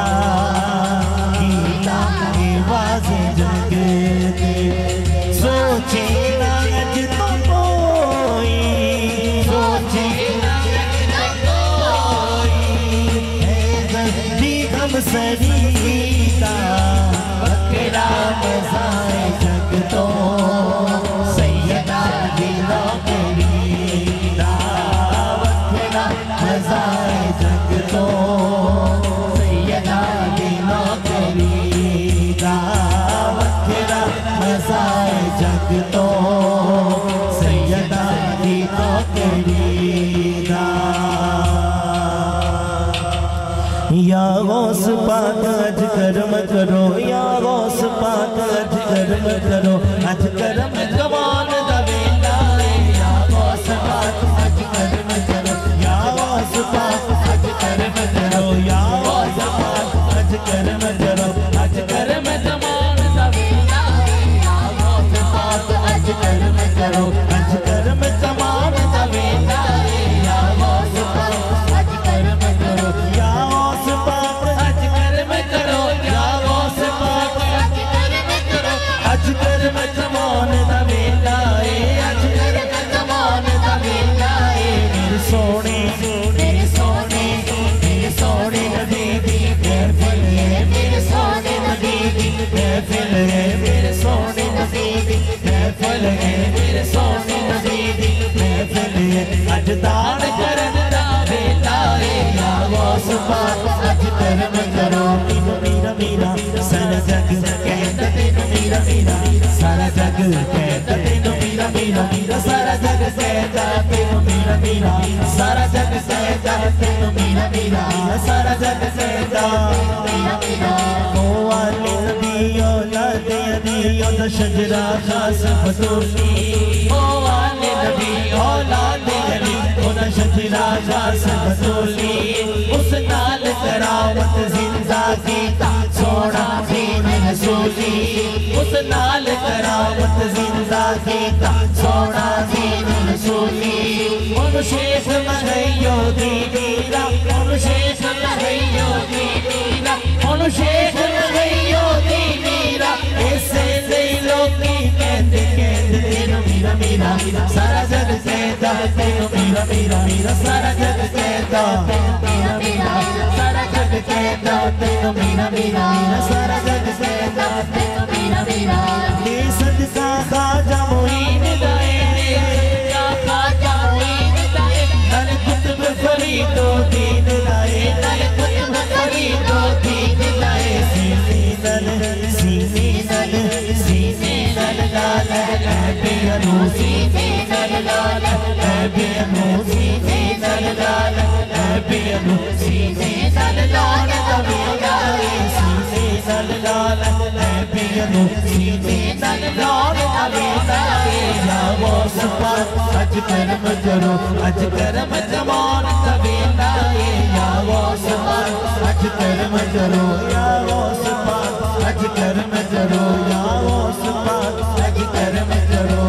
कीता निवाज़ जग दे। सोचे ना अज तो कोई, सोचे ना अज तो कोई, हैदर दी गम सरीदा, वखरा मज़ाए जग तो सैयदा दिलो करीदा, वखरा मज़ाए जग तो सैयदा दिलो करीदा, वखरा मज़ाए जग तो सैयदा दिलो करीदा। या गौस पाक अज करम करो, या गौस पाक अज करम करो, अज करम जवान दा वेला है, या गौस पाक अज करम करो, या गौस पाक अज करम करो, या गौस पाक अज करम करो, अज करम जवान दा वेला है, या गौस पाक अज करम करो, अज करम जवान दा वेला है, या गौस पाक अज करम करो, या गौस पाक अज करम करो, या गौस पाक अज करम करो, अज करम जवान दा वेला है, अज करम जवान दा वेला है। मेरे सोने मेरे सोने मेरे सोने नबी दी महफिल है, मेरे सोने नबी दी महफिल है, मेरे सोने नबी दी महफिल है, मेरे सोने नबी दी महफिल है। अज दान करन दा वेला है, या गौस पाक अज करम करो, तेनू मीरा मीरा सारा जग कहता, तेनू मीरा मीरा सारा जग कहता, तेनू मीरा मीरा सारा जग कहता, तेनू मीरा मीरा सारा जग कहता, तेनू मीरा मीरा सारा जग कहता। ओ वाले नबी औलाद अली औद शजरा खास फतूली, ओ वाले नबी औलाद अली औद शजरा खास फतूली, उस नाल करामत जिंदा कीता सोना दीन रसूली, उस नाल करामत जिंदा कीता सोना दीन रसूली। उन शेख महयो दी मीरा, उन शेख महयो दी मीरा, उन शेख महयो दी मीरा, ऐसे नहीं लोकी कहते कहते, तेनू मीरा मीरा सारा जग कहता, तेनू मीरा मीरा मीरा सारा जग कहता, मीरा मीरा सारा जग कहता, तेनू मीरा मीरा सारा जग कहता, तेनू मीरा मीरा। ये सदका खाजा मोइन दाए, खाजा मोइन दाए, नल कुतुब फरीदो दीन लाए, नल कुतुब फरीदो दीन लाए, सीने नल सीने नल सीने नल लाल ऐबे अनूसी, सीने नल लाल ऐबे अनूसी, सीने नल लाल ऐबे अनूसी, सीने नल लाल दवेला है, सीने नल लाल ऐबे अनूसी, सीने नल लाल दवेला है, अज करम करो अज करम कमान दवेला या गौस पाक अज करम करो या गौस पाक अज करम करो या गौस पाक अज करम करो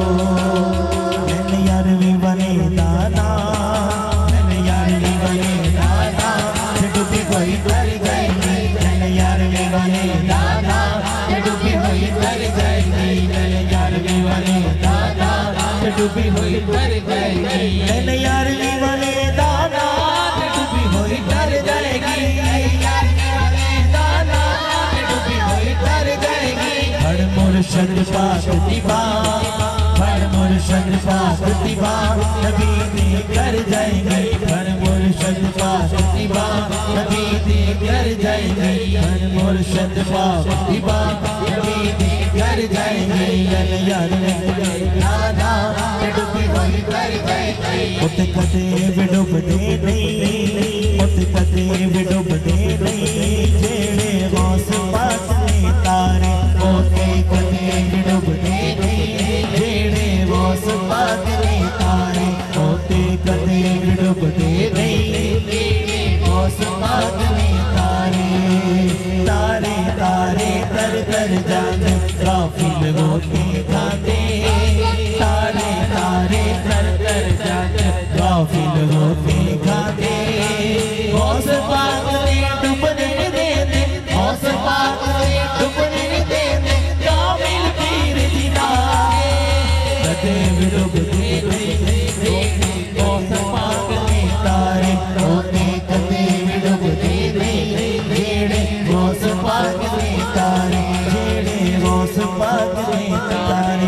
मैंने यार भी बने दाना मैंने यार भी बने दाना डूबी कोई डर जाएगी मैंने यार भी बने दाना डूबी हुई डर जाएगी मैंने यार भी बने दाना डूबी हुई डर जाएगी मैंने यार भी बने दाना डूबी हुई डर जाएगी यार भी बने दाना डूबी हुई डर जाएगी हर मुर्शद पाक दीवा हर मुर्शद पाक दीवा नबी ने कर जाएंगे हर मुर्शद पाक दीवा नबी ने कर जाएंगे हर मुर्शद पाक दीवा नबी ने कर जाएंगे यार दादा डूबी हुई कर जाएंगे उत कदे भी डूबदे नहीं उत कदे भी डूबदे नहीं जेड़े गौस पाक ने तारे उते कदे भी डूबदे नहीं जेड़े गौस पाक ने तारे उते कदे भी डूबदे नहीं गौस पाक ने तारे तारे तारे तर तर जाते गाफिल होते खाते तारे तारे तर तर जाते गाफिल होते खाते गौस पाक ने डूबने देने गौस पाक ने डूबने देने कामिल पीर दिनारे कदे भी डूबते नहीं गौस पाक ने तारे होते कदे भी डूबते नहीं जेड़े गौस पाक ने तारे जेड़े गौस पाक ने तारे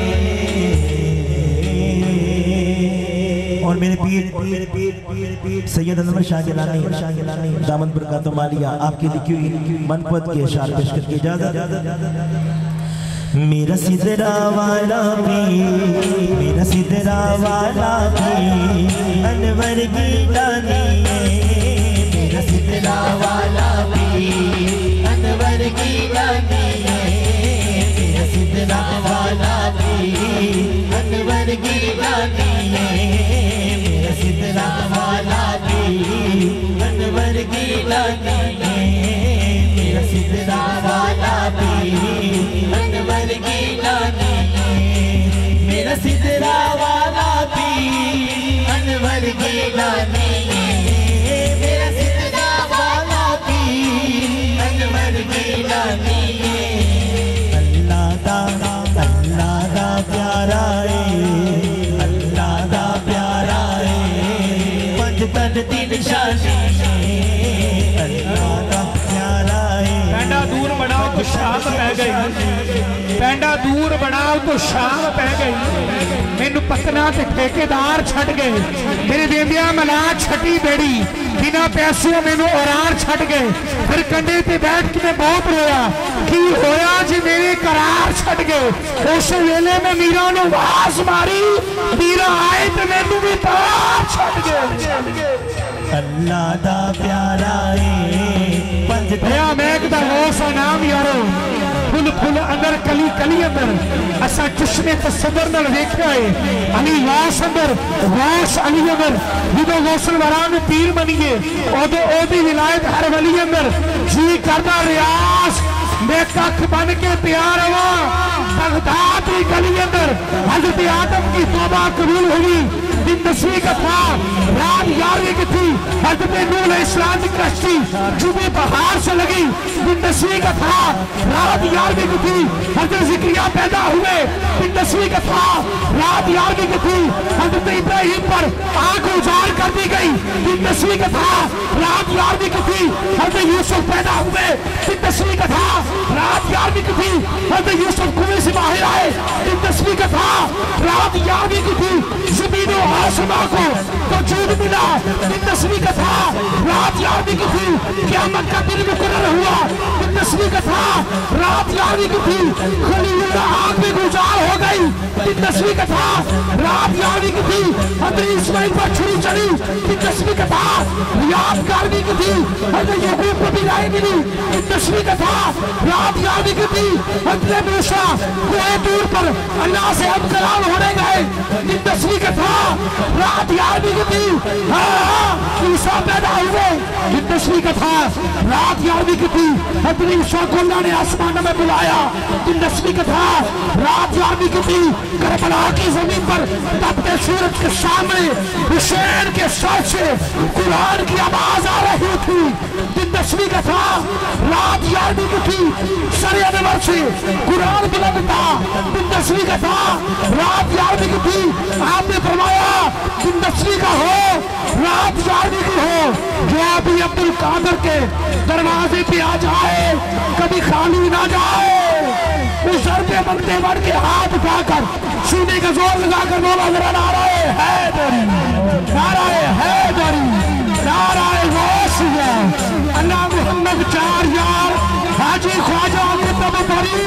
और मेरे पीर पीर पीर पीर पीर सैयद अनवर शाह गिलानी दामन बरकातुह मालिया आपकी लिखी हुई मनपद के अशार पेश करके इजाजत मेरा सिदरा वाला भी मेरा सिदरा वाला भी अनवर गिलानी मेरा सिदरा वाला भी अनवर गिलानी मेरा सिदरा वाला भी अनवर गिलानी मेरा सिदरा वाला भी अनवर गिलानी मेरा सिदरा वाला भी अनवर गिलानी मेरा सिदरा वाला भी अनवर गिलानी मेरा सिदरा वाला भी अनवर गिलानी अल्लाह दा अल्लाह दा प्यारा है अल्लाह दा प्यारा है पंज तन दी निशानी अल्लाह दा प्यारा है पैंडा दूर बनाओ तो शाम पै गई पैंडा दूर बनाओ तो शाम पै गई मैनू पतना ते ठेकेदार छड़ गए मेरे बेबिया मला छटी बेड़ी बिना पैसों मैनू औरार छड़ गए फिर कंधे पे बैठ के मैं बहुत रोया की होया जी मेरे करार छड़ गए उस वेले में मीरा नू आवाज मारी मीरा आए तो मैनू भी तार छड़ गए अल्लाह दा प्यारा है पंज भैया मैं दा गौस नाम यारो फुल फुल अंदर कली कली अंदर असा चश्मे ते सदर नाल देखया है अली गौस अंदर गौस अली अंदर जो गौसल वरान पीर बनिए ओदे ओदी विलायत हर वली अंदर जी करदा रियाज मैं कख बन के तैयार हवा बगदाद की गली अंदर हजरत आदम की तौबा कबूल हुई दिन दसवीं का था रात ग्यारहवीं की थी हजरत नूह अलैहिस्सलाम की कश्ती जुबे पहाड़ से लगी दिन दसवीं का था रात ग्यारहवीं की थी हजरत ज़िक्रिया पैदा हुए दिन दसवीं का था रात ग्यारहवीं की थी हजरत इब्राहिम पर आग उजाड़ कर दी गई दिन दसवीं का था रात ग्यारहवीं की थी हजरत यूसुफ पैदा हुए दिन दसवीं का था रात ग्यारहवीं की थी हजरत यूसुफ कुएं से बाहर आए दिन दसवीं का था रात ग्यारहवीं की थी ज़मीन और आसमां को वजूद मिला दिन दसवीं का था रात ग्यारहवीं की थी क़यामत का दिन मुकर्रर हुआ दिन दसवीं का था रात ग्यारहवीं की थी खलीलुल्लाह आग में गुजार हो गई दिन दसवीं का था रात ग्यारहवीं की थी हजरत इस्माइल पर छुरी चढ़ी दिन दसवीं का था रात ग्यारहवीं की थी हजरत याकूब को बिलाई मिली दिन दसवीं का था रात ग्यारहवीं की थी हजरत मूसा कुएं दूर पर अल्लाह से हम कलाम होने गए। दिन दसवीं का था, रात ग्यारहवीं की थी। हाँ, ईसा पैदा हुए, दिन दसवीं का था, रात ग्यारहवीं की थी। हजरत ईसा को अल्लाह ने आसमान में बुलाया, दिन दसवीं का था, रात ग्यारहवीं की थी। करबला की जमीन पर तपते सूरज के सामने हुसैन के साथ से कुरान की आवाज आ रही थी। दिन दसवीं का था, रात ग्यारहवीं की थी। सरे अनवर से कुरान बुलंद था। दिन दसवीं का था, रात ग्यारहवीं की थी। आपने फरमाया दिन दसवीं का हो, रात ग्यारहवीं की हो, जो अभी अब्दुल कादर के दरवाजे पे आ जाए कभी खाली ना जाए। उस सर पे मंगते बढ़ के हाथ उठाकर सीने का जोर लगाकर बोला जरा नाराए हैदरी, नाराए हैदरी, नाराए गौसिया, अल्लाह मोहम्मद चार यार, हाजी ख्वाजा के तब बड़ी।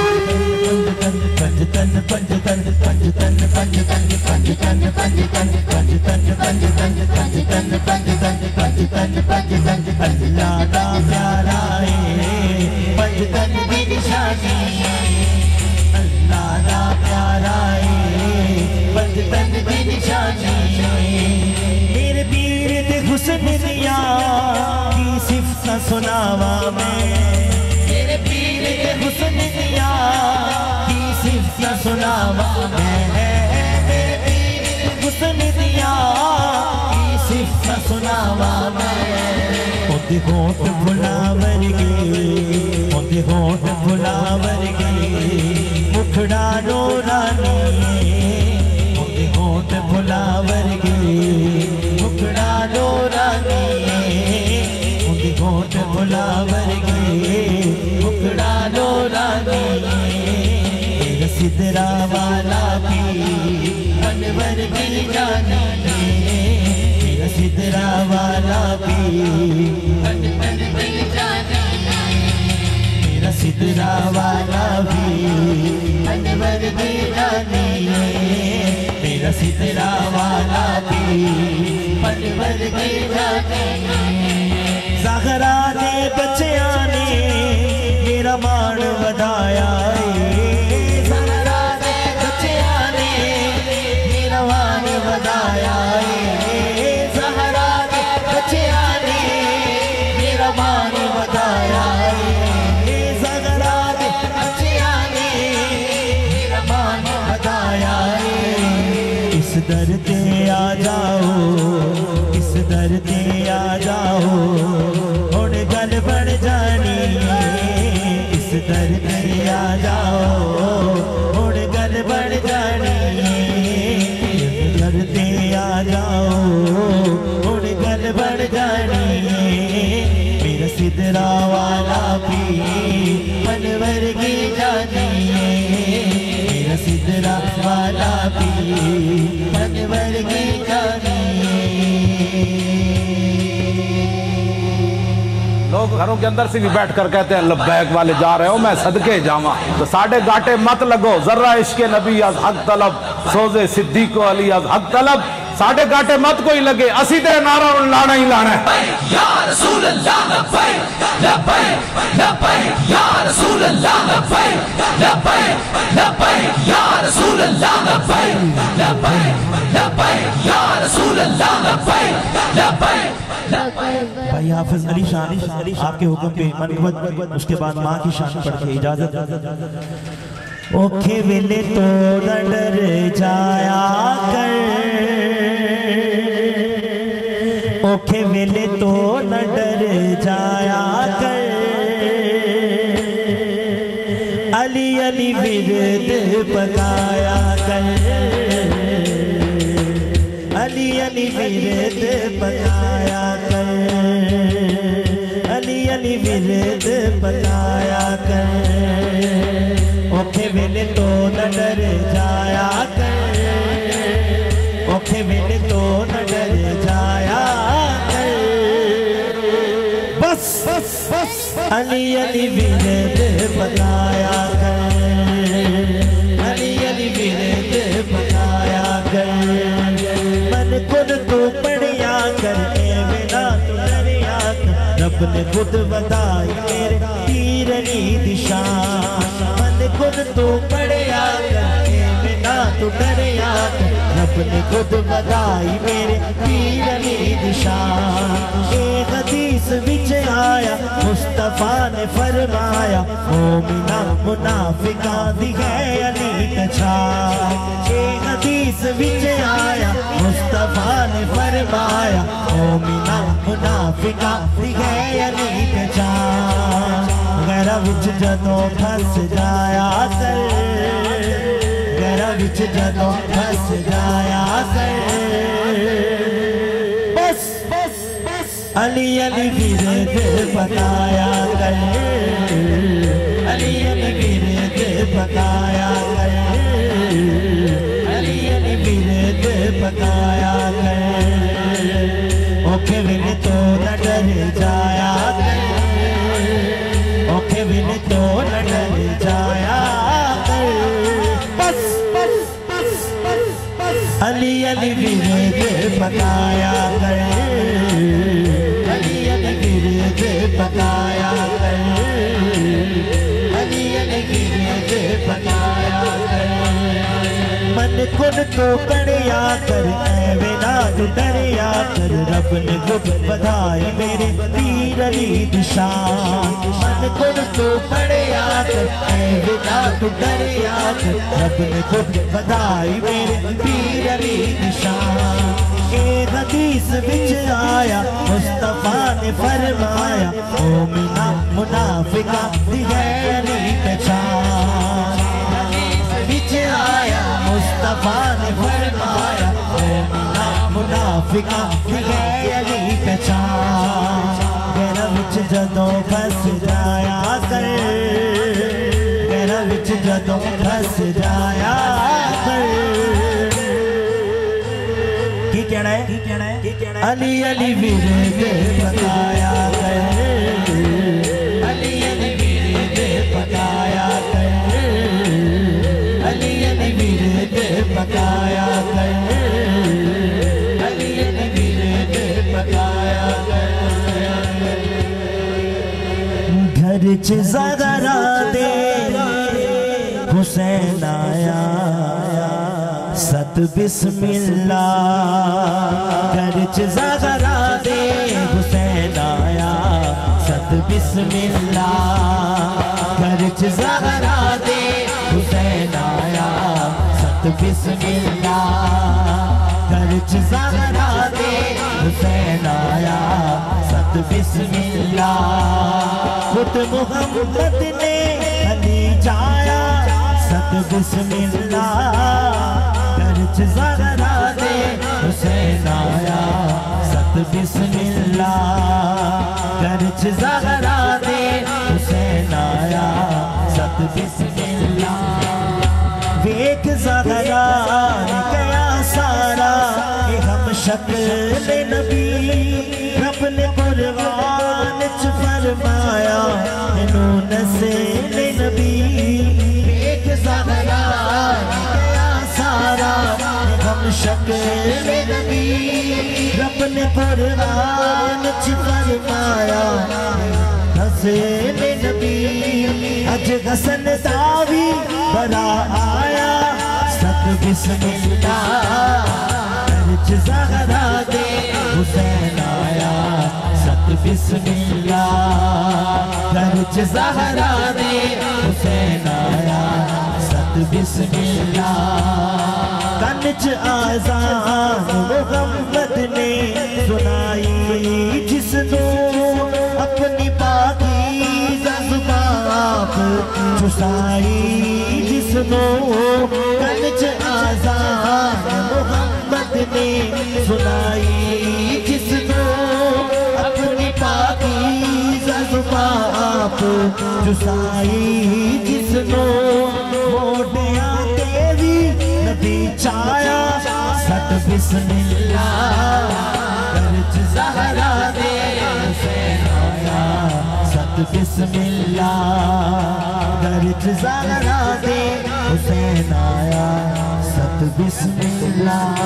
पंजतन पंजतन पंजतन पंजतन पंजतन पंजतन पंजतन पंजतन पंजतन पंजतन पंजतन पंजतन अल्लाह दा प्यारा है पंजतन दी निशानी, अल्लाह दा प्यारा है पंजतन दी निशानी। मेरे पीर दे हुस्न दिया की सिफत सुनावा मैं, मेरे पीर दे हुस्न दिया सिफत सुनावा मैं, मेरे पीर हुस्न दिया सिफत सुनावा मैं। ओदे होठ फुलावर गे, ओदे होठ फुलावर गे, मुखड़ा नूरानी, ओदे होठ फुलावर गे, मुखड़ा नूरानी, ओदे होठ फुलावर गे, मुखड़ा नूरानी। सिदरा वाला भी अनवर की जानी, मेरा सिदरा वाला भी अनवर की जानी, मेरा सिदरा वाला भी अनवर की जानी, मेरा सिदरा वाला भी अनवर की जानी। ज़हरा ने बच्चिया ने मेरा मान बढ़ाया, बताया ज़हरा के बच्चिया ने मेरा मान बताया, ज़हरा के बच्चिया ने मेरा मान बताया। इस दर पे आ जाओ, इस दर पे आ जाओ, हुण गल बन जानी, इस दर पे आ जाओ, हुण गल बन जानी, करते आ जाओ, हुण गल बन जानी। मेरा सिदरा वाला भी मनवर की जानी, मेरा सिदरा वाला भी मनवर की जानी। लोग घरों के अंदर से भी बैठ कर कहते हैं लब्बैक वाले जा रहे हो, मैं सदके जावा, तो साढ़े गाटे मत लगो। जर्रा इश्के नबी अज हक तलब, सोजे सिद्दीक अली अज हक तलब, साढ़े गाटे मत कोई लगे, असी ते नारा लाना ही लाना है। या रसूल अल्लाह लब्बैक लब्बैक लब्बैक या रसूल अल्लाह लब्बैक लब्बैक लब्बैक या रसूल अल्लाह लब्बैक लब्बैक लब्बैक या रसूल अल्लाह लब्बैक लब्बैक। भाई हाफिज अली शान आपके हुक्म पे मनगबत, उसके बाद माँ की शान पढ़ के इजाजत। ओखे वेले तो डर जाया कर, ओखे वेले तो न डर जाया कर, अली अली विरद पकाया कर, अली अली विरद पकाया कर, अली अली विरद पकाया कर। ओखे वेले तो न डर जाया कर, ओखे वेले तो न डर जाया कर, बस बस बस अली अली विरद पकाया कर, अली अली विरद पकाया कर। मन खुद तो पढ़िया कर बिना तो डरिया कर, रब ने खुद बताई मेरे पीर नी दिशा। मन खुद तो पढ़िया कर तू डरिया कर, रब ने खुद बधाई मेरे पीर अली दी शान। एक हदीस विच आया मुस्तफा ने फरमाया, मोमिना मुनाफिका दी है अली पहचान। एक हदीस विच आया मुस्तफा ने फरमाया, मोमिना मुनाफिका दी है अली पहचान। गैरा विच जदों फस जाया कर, गैरा विच जदों फस जाया कर, बस बस बस अली अली विरद पकाया कर, अली अली विरद पकाया कर, अली अली विरद पकाया कर। ओखे विन तो न डर जाया कर, ओखे विन तो न डर जाया कर, बस बस बस बस बस अली अली विरद पकाया कर, अली अली विरद पकाया कर, अली अली विरद पकाया कर। मन खुद तो कड़िया कर, ऐवे ना तू डरिया कर, रब ने खुद बधाई मेरे पीर अली दी शान। मन खुद तो कड़िया कर, ऐवे ना तू डरिया कर, रब ने खुद बधाई मेरे पीर अली दी शान। एक हदीस विच आया मुस्तफा ने फरमाया, मोमिना मुनाफिका दी है अली पहचान। विच आया मुस्तफा ने फरमाया, मोमिना मुनाफिका दी है अली पहचान। गैरा विच जदों फस जाया कर, गैरा विच जदों फस जाया कर, की कहना है की कहना है की कहना है अली अली विरद पकाया कर, अली अली विरद पकाया कर, अली अली विरद पकाया कर, अली अली विरद पकाया कर। घर च ज़रा दे हुसैन आया, सत बिस्मिल्लाह। घर च ज़रा दे हुसैन आया, सत बिस्मिल्लाह। घर च ज़रा दे हुसैन आया, सत बिस्मिल्लाह। घर च ज़रा दे हुसैन आया, सत बिस्मिल्लाह। खुद मुहम्मद ने अली जाया, सत बिस्मिल्लाह। घर च ज़रा दे हुसैन आया, सत बिस्मिल्लाह। घर च ज़रा दे हुसैन आया, सत बिस्मिल्लाह। वेख ज़रा ने कया सारा कि हम शक्ल नबी, रब ने कुरआन च फरमाया मैनू नस्ल नबी। वेख ज़रा ने कया सारा कि हम शक्ल नबी, रब ने कुरआन च फरमाया नस्ल नबी। अज हसन दावी बड़ा आया, सत बिस्मिल्लाह। घर च ज़रा दे हुसैन आया, सत बिस्मिल्लाह। घर च ज़रा दे हुसैन आया, सत बिस्मिल्लाह। कन च आज़ान मुहम्मद ने सुनाई, जिसनों अपनी पाकीज़ा ज़ुबान चुसाई, जिसनों कन च आज़ान मुहम्मद ने सुनाई, जिसनों अपनी पाकीज़ा ज़ुबान चुसाई, जिसनों मोटिया तेरी नबी चाया, सत बिस्मिल्लाह। घर च ज़रा दे हुसैन आया, सत बिस्मिल्लाह। घर च ज़रा दे हुसैन आया, सत बिस्मिल्लाह।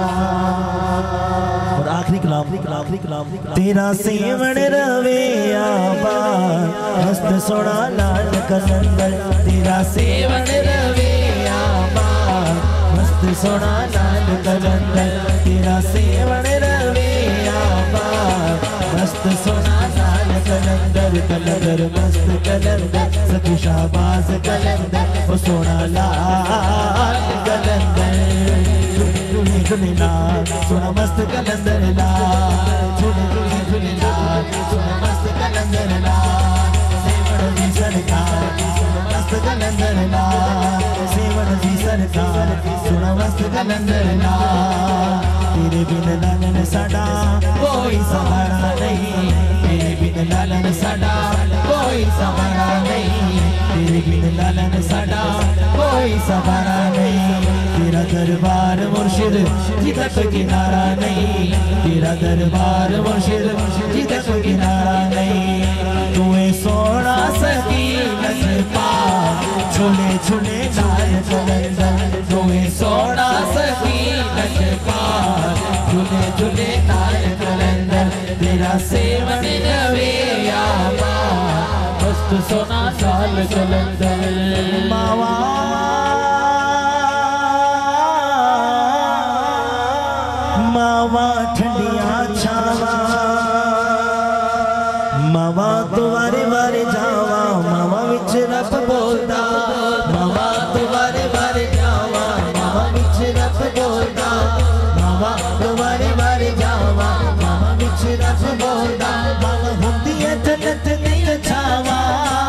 और आखिरी कलाम आखिरी कलाम तेरा सेवण रवे आबाद, मस्त सोना लाल कलंदर। तेरा सेवण रवे आबाद, मस्त सोना लाल कलंदर तेरा सेवण रवे आबा मस्त सोना लाल कलंदर कलंदर मस्त कलंदर सखी शाहबाज कलंदर ओ सोना लाल कलंदर झूले झूले लाल सोना मस्त कलंदर लाल झूले झूले झूले लाल सोना मस्त कलंदर लाल सेवण जी सरकार सोना मस्त कलंदर लाल सेवण जी सरकार सोना मस्त कलंदर लाल तेरे बिन लालन साडा कोई सहारा नहीं तेरे बिन लालन साडा कोई सहारा नहीं तेरे बिन लालन साडा कोई सहारा नहीं तेरा दरबार मुर्शिद जिधर कोई किनारा नहीं तेरा दरबार मुर्शिद जिधर कोई किनारा नहीं तुए सोना सकीनत पा झूले झूले लाल कलंदर तुए सोना सकीनत पा झूले झूले लाल कलंदर तेरा सेवन रवे आबा मस्त सोना लाल कलंदर मावा मावा ठंडिया छावा मावा तो वारे वारे जावा मावा विच रब बोलदा मावा तो वारे वारे जावा मावा विच रब बोलदा मावा तो वारे वारे जावा मावा विच रब बोलदा मावा हुंदी है जन्नत दी छावा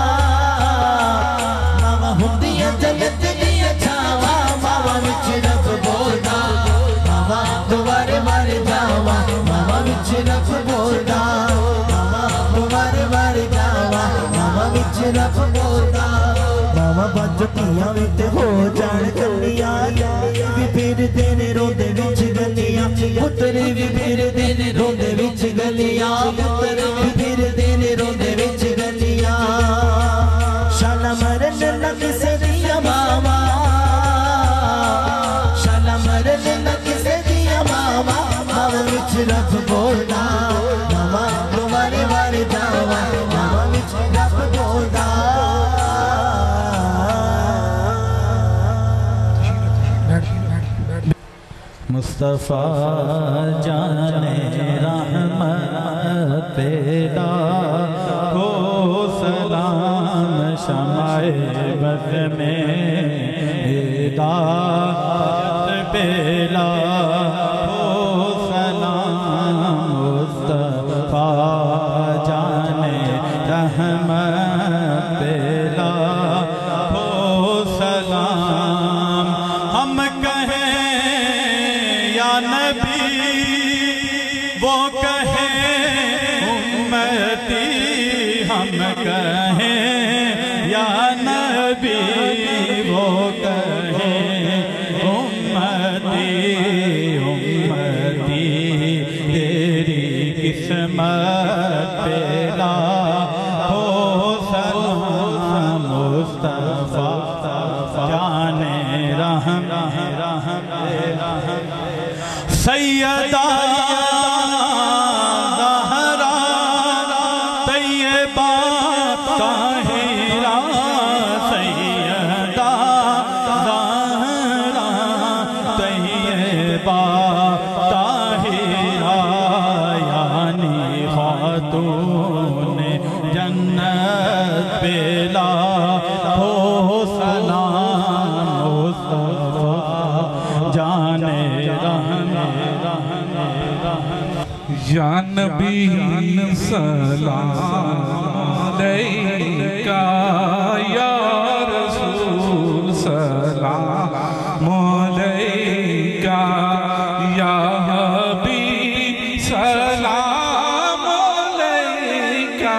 मावा हुंदी है जन्नत दी छावा मावा विच रब बोलदा मावा तो वारे वारे जावा मावा विच रब बोलदा मावा तो वारे वारे जावा मावा विच रब बोलदा मावा बजतियां विच हो जान कलियां भी फिर देने रोंदे विच गलियां पुत्र भी फिर देने रोंदे विच गलियां पुत्र भी फिर देने रोंदे विच गलियां शाला मरन न किसे दिया मामा शाला मरन न किसे दिया मामा मावा विच रब बोलदा मामा तो वारे वारे जावा मावा विच रब बोलदा मुस्तफा जाने रहमत पैदा हो सलाम शमाए बद में हिदायत पेला हो सलाम मुस्तफा जाने रहमत पेला हो सलाम हम कहें या नबी वो कहे उम्मती हम कहें या नबी वो कहे उम्मती उम्मती तेरी किस्मत पेला हो सलाम मुस्तफा जाने रहम रहम रहम सैयदा ज़हरा तैयबा ताहिरा सैयदा ज़हरा तैयबा ताहिरा यानी खातून जन्नत पेला हो सलाम मुस्तफा जाने या नबी सलाम अलैका या रसूल सलाम अलैका या हबीब सलाम अलैका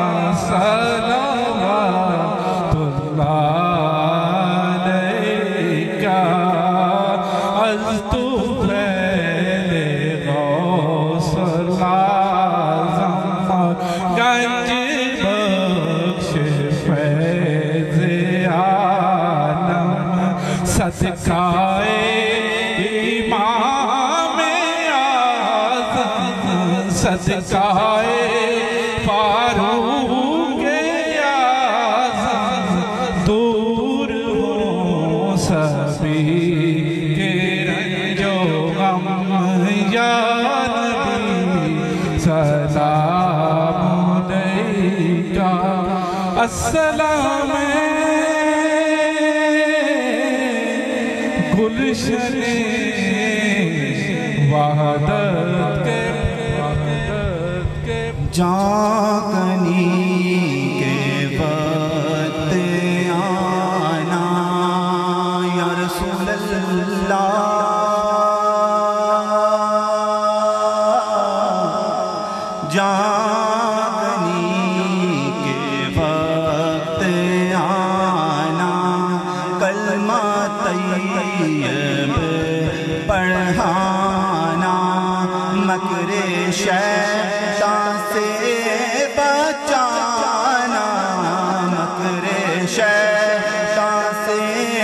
सलावतुल्लाह अलैका अस्तु गंज बख्श फैज़ आलम सदकाए इमाम आज़म सदकाए फारूक आज़म दूर हो सभी के अस्सलाम गुलशने वहदत के जागनी के वक्त आना या रसूल अल्लाह, जागनी के वक्त आना, कलमा तैयब पढ़ाना, मकरे शैतान से बचाना, मकरे शैतान से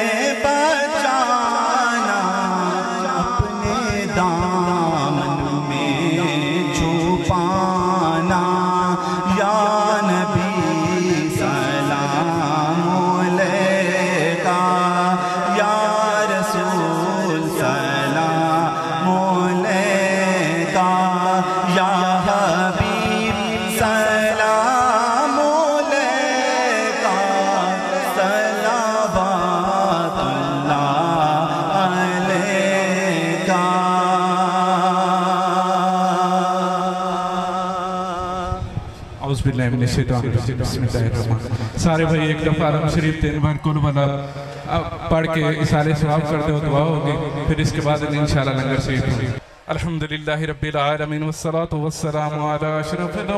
बचाना, अपने दामन में छुपाना, या नबी सलाम अलैका, या रसूल सलाम अलैका, या हबीब सलाम अलैका, सलावतुल्लाह अलैका। औज़ुबिल्लाहि मिनश शैतानिर रजीम, बिस्मिल्लाहिर रहमानिर रहीम। सारे भाई एक दफ़ा आलम शरीफ तीन बार कुल वाला पढ़ के इसारे सवाब करते हो, दुआ होगी, फिर इसके बाद इंशाअल्लाह लंगर शरीफ होगी। अल्हम्दुलिल्लाहि रब्बिल आलमीन वस्सलातु वस्सलामु अला अशरफिल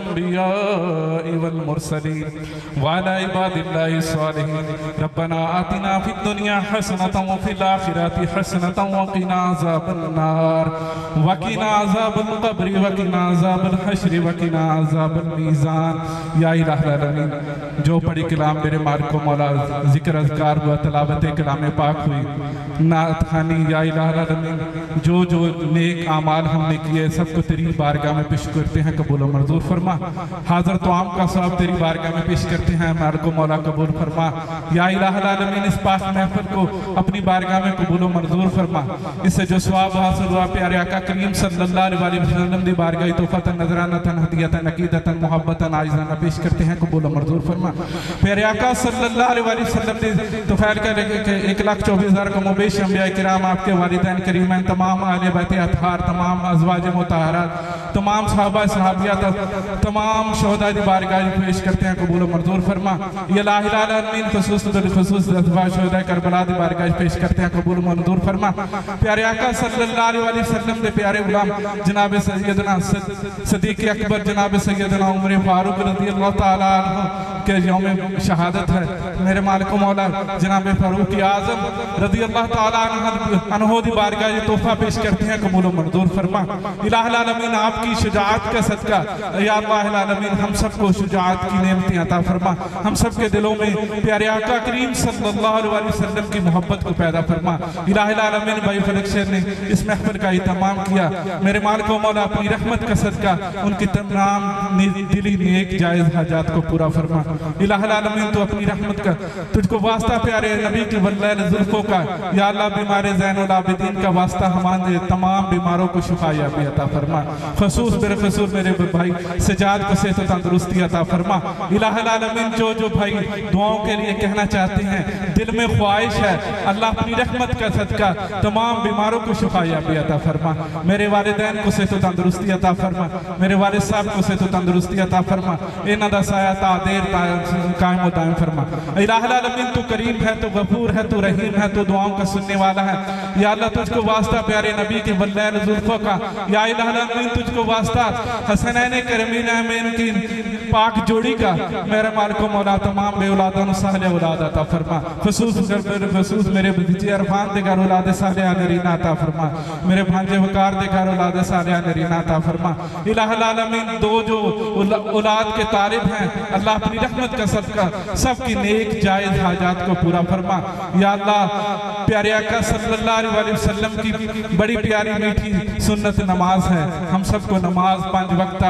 अंबियाइ वल मुरसलीन व अला इबादिल्लाहि स्वालिहीन। रब्बना आतिना फिद दुनिया हसनतन व फिल आखिरति हसनतन व क़िना अज़ाबन नार व क़िना अज़ाबल क़ब्र व क़िना अज़ाबल हश्र व क़िना अज़ाबल मीज़ान। या इलाहुल आलमीन, जो पढ़ी कलाम मेरे मालिक मौला ज़िक्र अज़कार व तिलावत कलाम पाक हुई, नात खानी, या इलाहुल आलमीन जो जो नेक अमाल हमने किए सबको तेरी बारगाह में पेश करते हैं, कबूल और मंजूर फरमा। हाजिर तो आम का सब तेरी बारगाह में पेश करते हैं, मालिक मौला कबूल फरमा। या इलाहुल आलमीन इस पाक महफिल को अपनी बारगाह में कबूल और मंजूर फरमा। इससे जो सवाब हासिल हुआ प्यारे आका करीम सल्लल्लाहु अलैहि वसल्लम की बारगाह तोहफतन नजरानतन हदियतन अकीदतन मोहब्बतन आइज़ाना पेश करते हैं, कबूल और मंजूर फरमा। प्यारे आका सल्लल्लाहु अलैहि वसल्लम ने तोफैल का एक लाख चौबीस हजार का मुबेश अंबिया किराम, आपके वालिदैन करीमैन, तमाम आले बैत अतहार, तमाम अज़वाज मुतहरात, तमाम सहाबा सहाबियात, तमाम शोहदा की बारगाह में पेश करते हैं, कबूल और मंजूर फरमा। या इलाहुल आलमीन खुसूस बिलखुसूस अज़वाज शोहदा करबला की बारगाह में पेश करते हैं, कबूल और मंजूर फरमा। प्यारे आका सल्लल्लाहु अलैहि वसल्लम के प्यारे गुलाम जनाब सैयदना सिद्दीक़ अकबर जनाब सैयदना उमर फारूक रज़ियल्लाहु तआला अन्हु के यौम शहादत है। मेरे मालिक मौला जनाब फारूक आज़म रज़ियल्लाहु तआला अन्हु की बारगाह में तोहफा पेश करते हैं, कबूल और मंजूर फरमा। इलाहुल आलमीन आपकी शुजाअत का सदका, या अल्लाहुल आलमीन हम सबको शुजाअत की नेमतें अता फरमा। हम सब के दिलों में प्यारे आका करीम सल्लल्लाहु अलैहि वसल्लम की मोहब्बत को पैदा फरमा। इलाहुल आलमीन भाई फलक शेर ने इस महफिल का इत्माम किया, मेरे मालिक मौला अपनी रहमत का सदका उनकी तमाम दिली नेक जायज़ हाजात को पूरा फरमा। इलाहुल आलमीन तो अपनी रहमत का तुझको वास्ता प्यारे नबी के वल्लैल जुल्फों का, या अल्लाह बीमारे ज़ैनुल आबिदीन का वास्ता हमारे तमाम बीमारों को शिफा याबी अता फरमा। खसूस बेखसूस मेरे भाई सजाद को सेहत तंदुरुस्ती अता फरमा। इलाहुल आलमीन जो जो भाई दुआओं के लिए कहना चाहते हैं, दिल में ख्वाहिश है, अल्लाह अपनी रहमत का सदका तमाम बीमारों को शिफा याबी अता फरमा। मेरे वालिदैन को सेहत तंदुरुस्ती अता फरमा, मेरे वालिद साहब को सेहत तंदुरुस्ती अता फरमा, इन्हां दा साया ता देर ता कायम व दायम फरमा। इलाहुल आलमीन तू करीम है, तू गफूर है, तू रहीम है, तू दुआओं का सुनने वाला है। या अल्लाह तुझको वास्ता प्यारे नबी के वल्लैल जुल्फों का, या इलाहुल आलमीन तुझको वास्ता हसनैन करमीन की पाक जोड़ी का, मेरे मालिक मौला तमाम बे औलादों साले औलाद अता फरमा। खसूस खसूस मेरे भतीजे अरफान दे घर औलाद साले नरीना अता फरमा, मेरे भांजे वकार दे घर औलाद साले नरीना अता फरमा। इलाहुल आलमीन दो जो औलाद के तालिब हैं, अल्लाह अपनी रहमत का सदका सबकी नेक जायज़ हाजात को पूरा फरमा। या अल्लाह प्यारे आका सल्लल्लाहु अलैहि वसल्लम की बड़ी प्यारी मीठी सुन्नत नमाज है, हम सबको नमाज पांच वक्त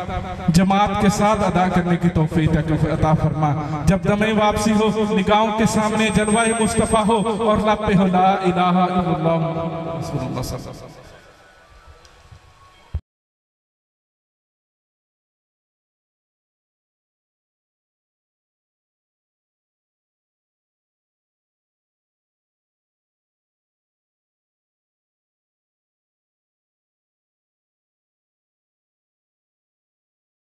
जमात के साथ अदा करने की तौफीक अता फरमा। जब दमे वापसी हो, निगाहों के सामने जलवाए मुस्तफा हो और लब पे हो ला इलाहा इल्लल्लाह।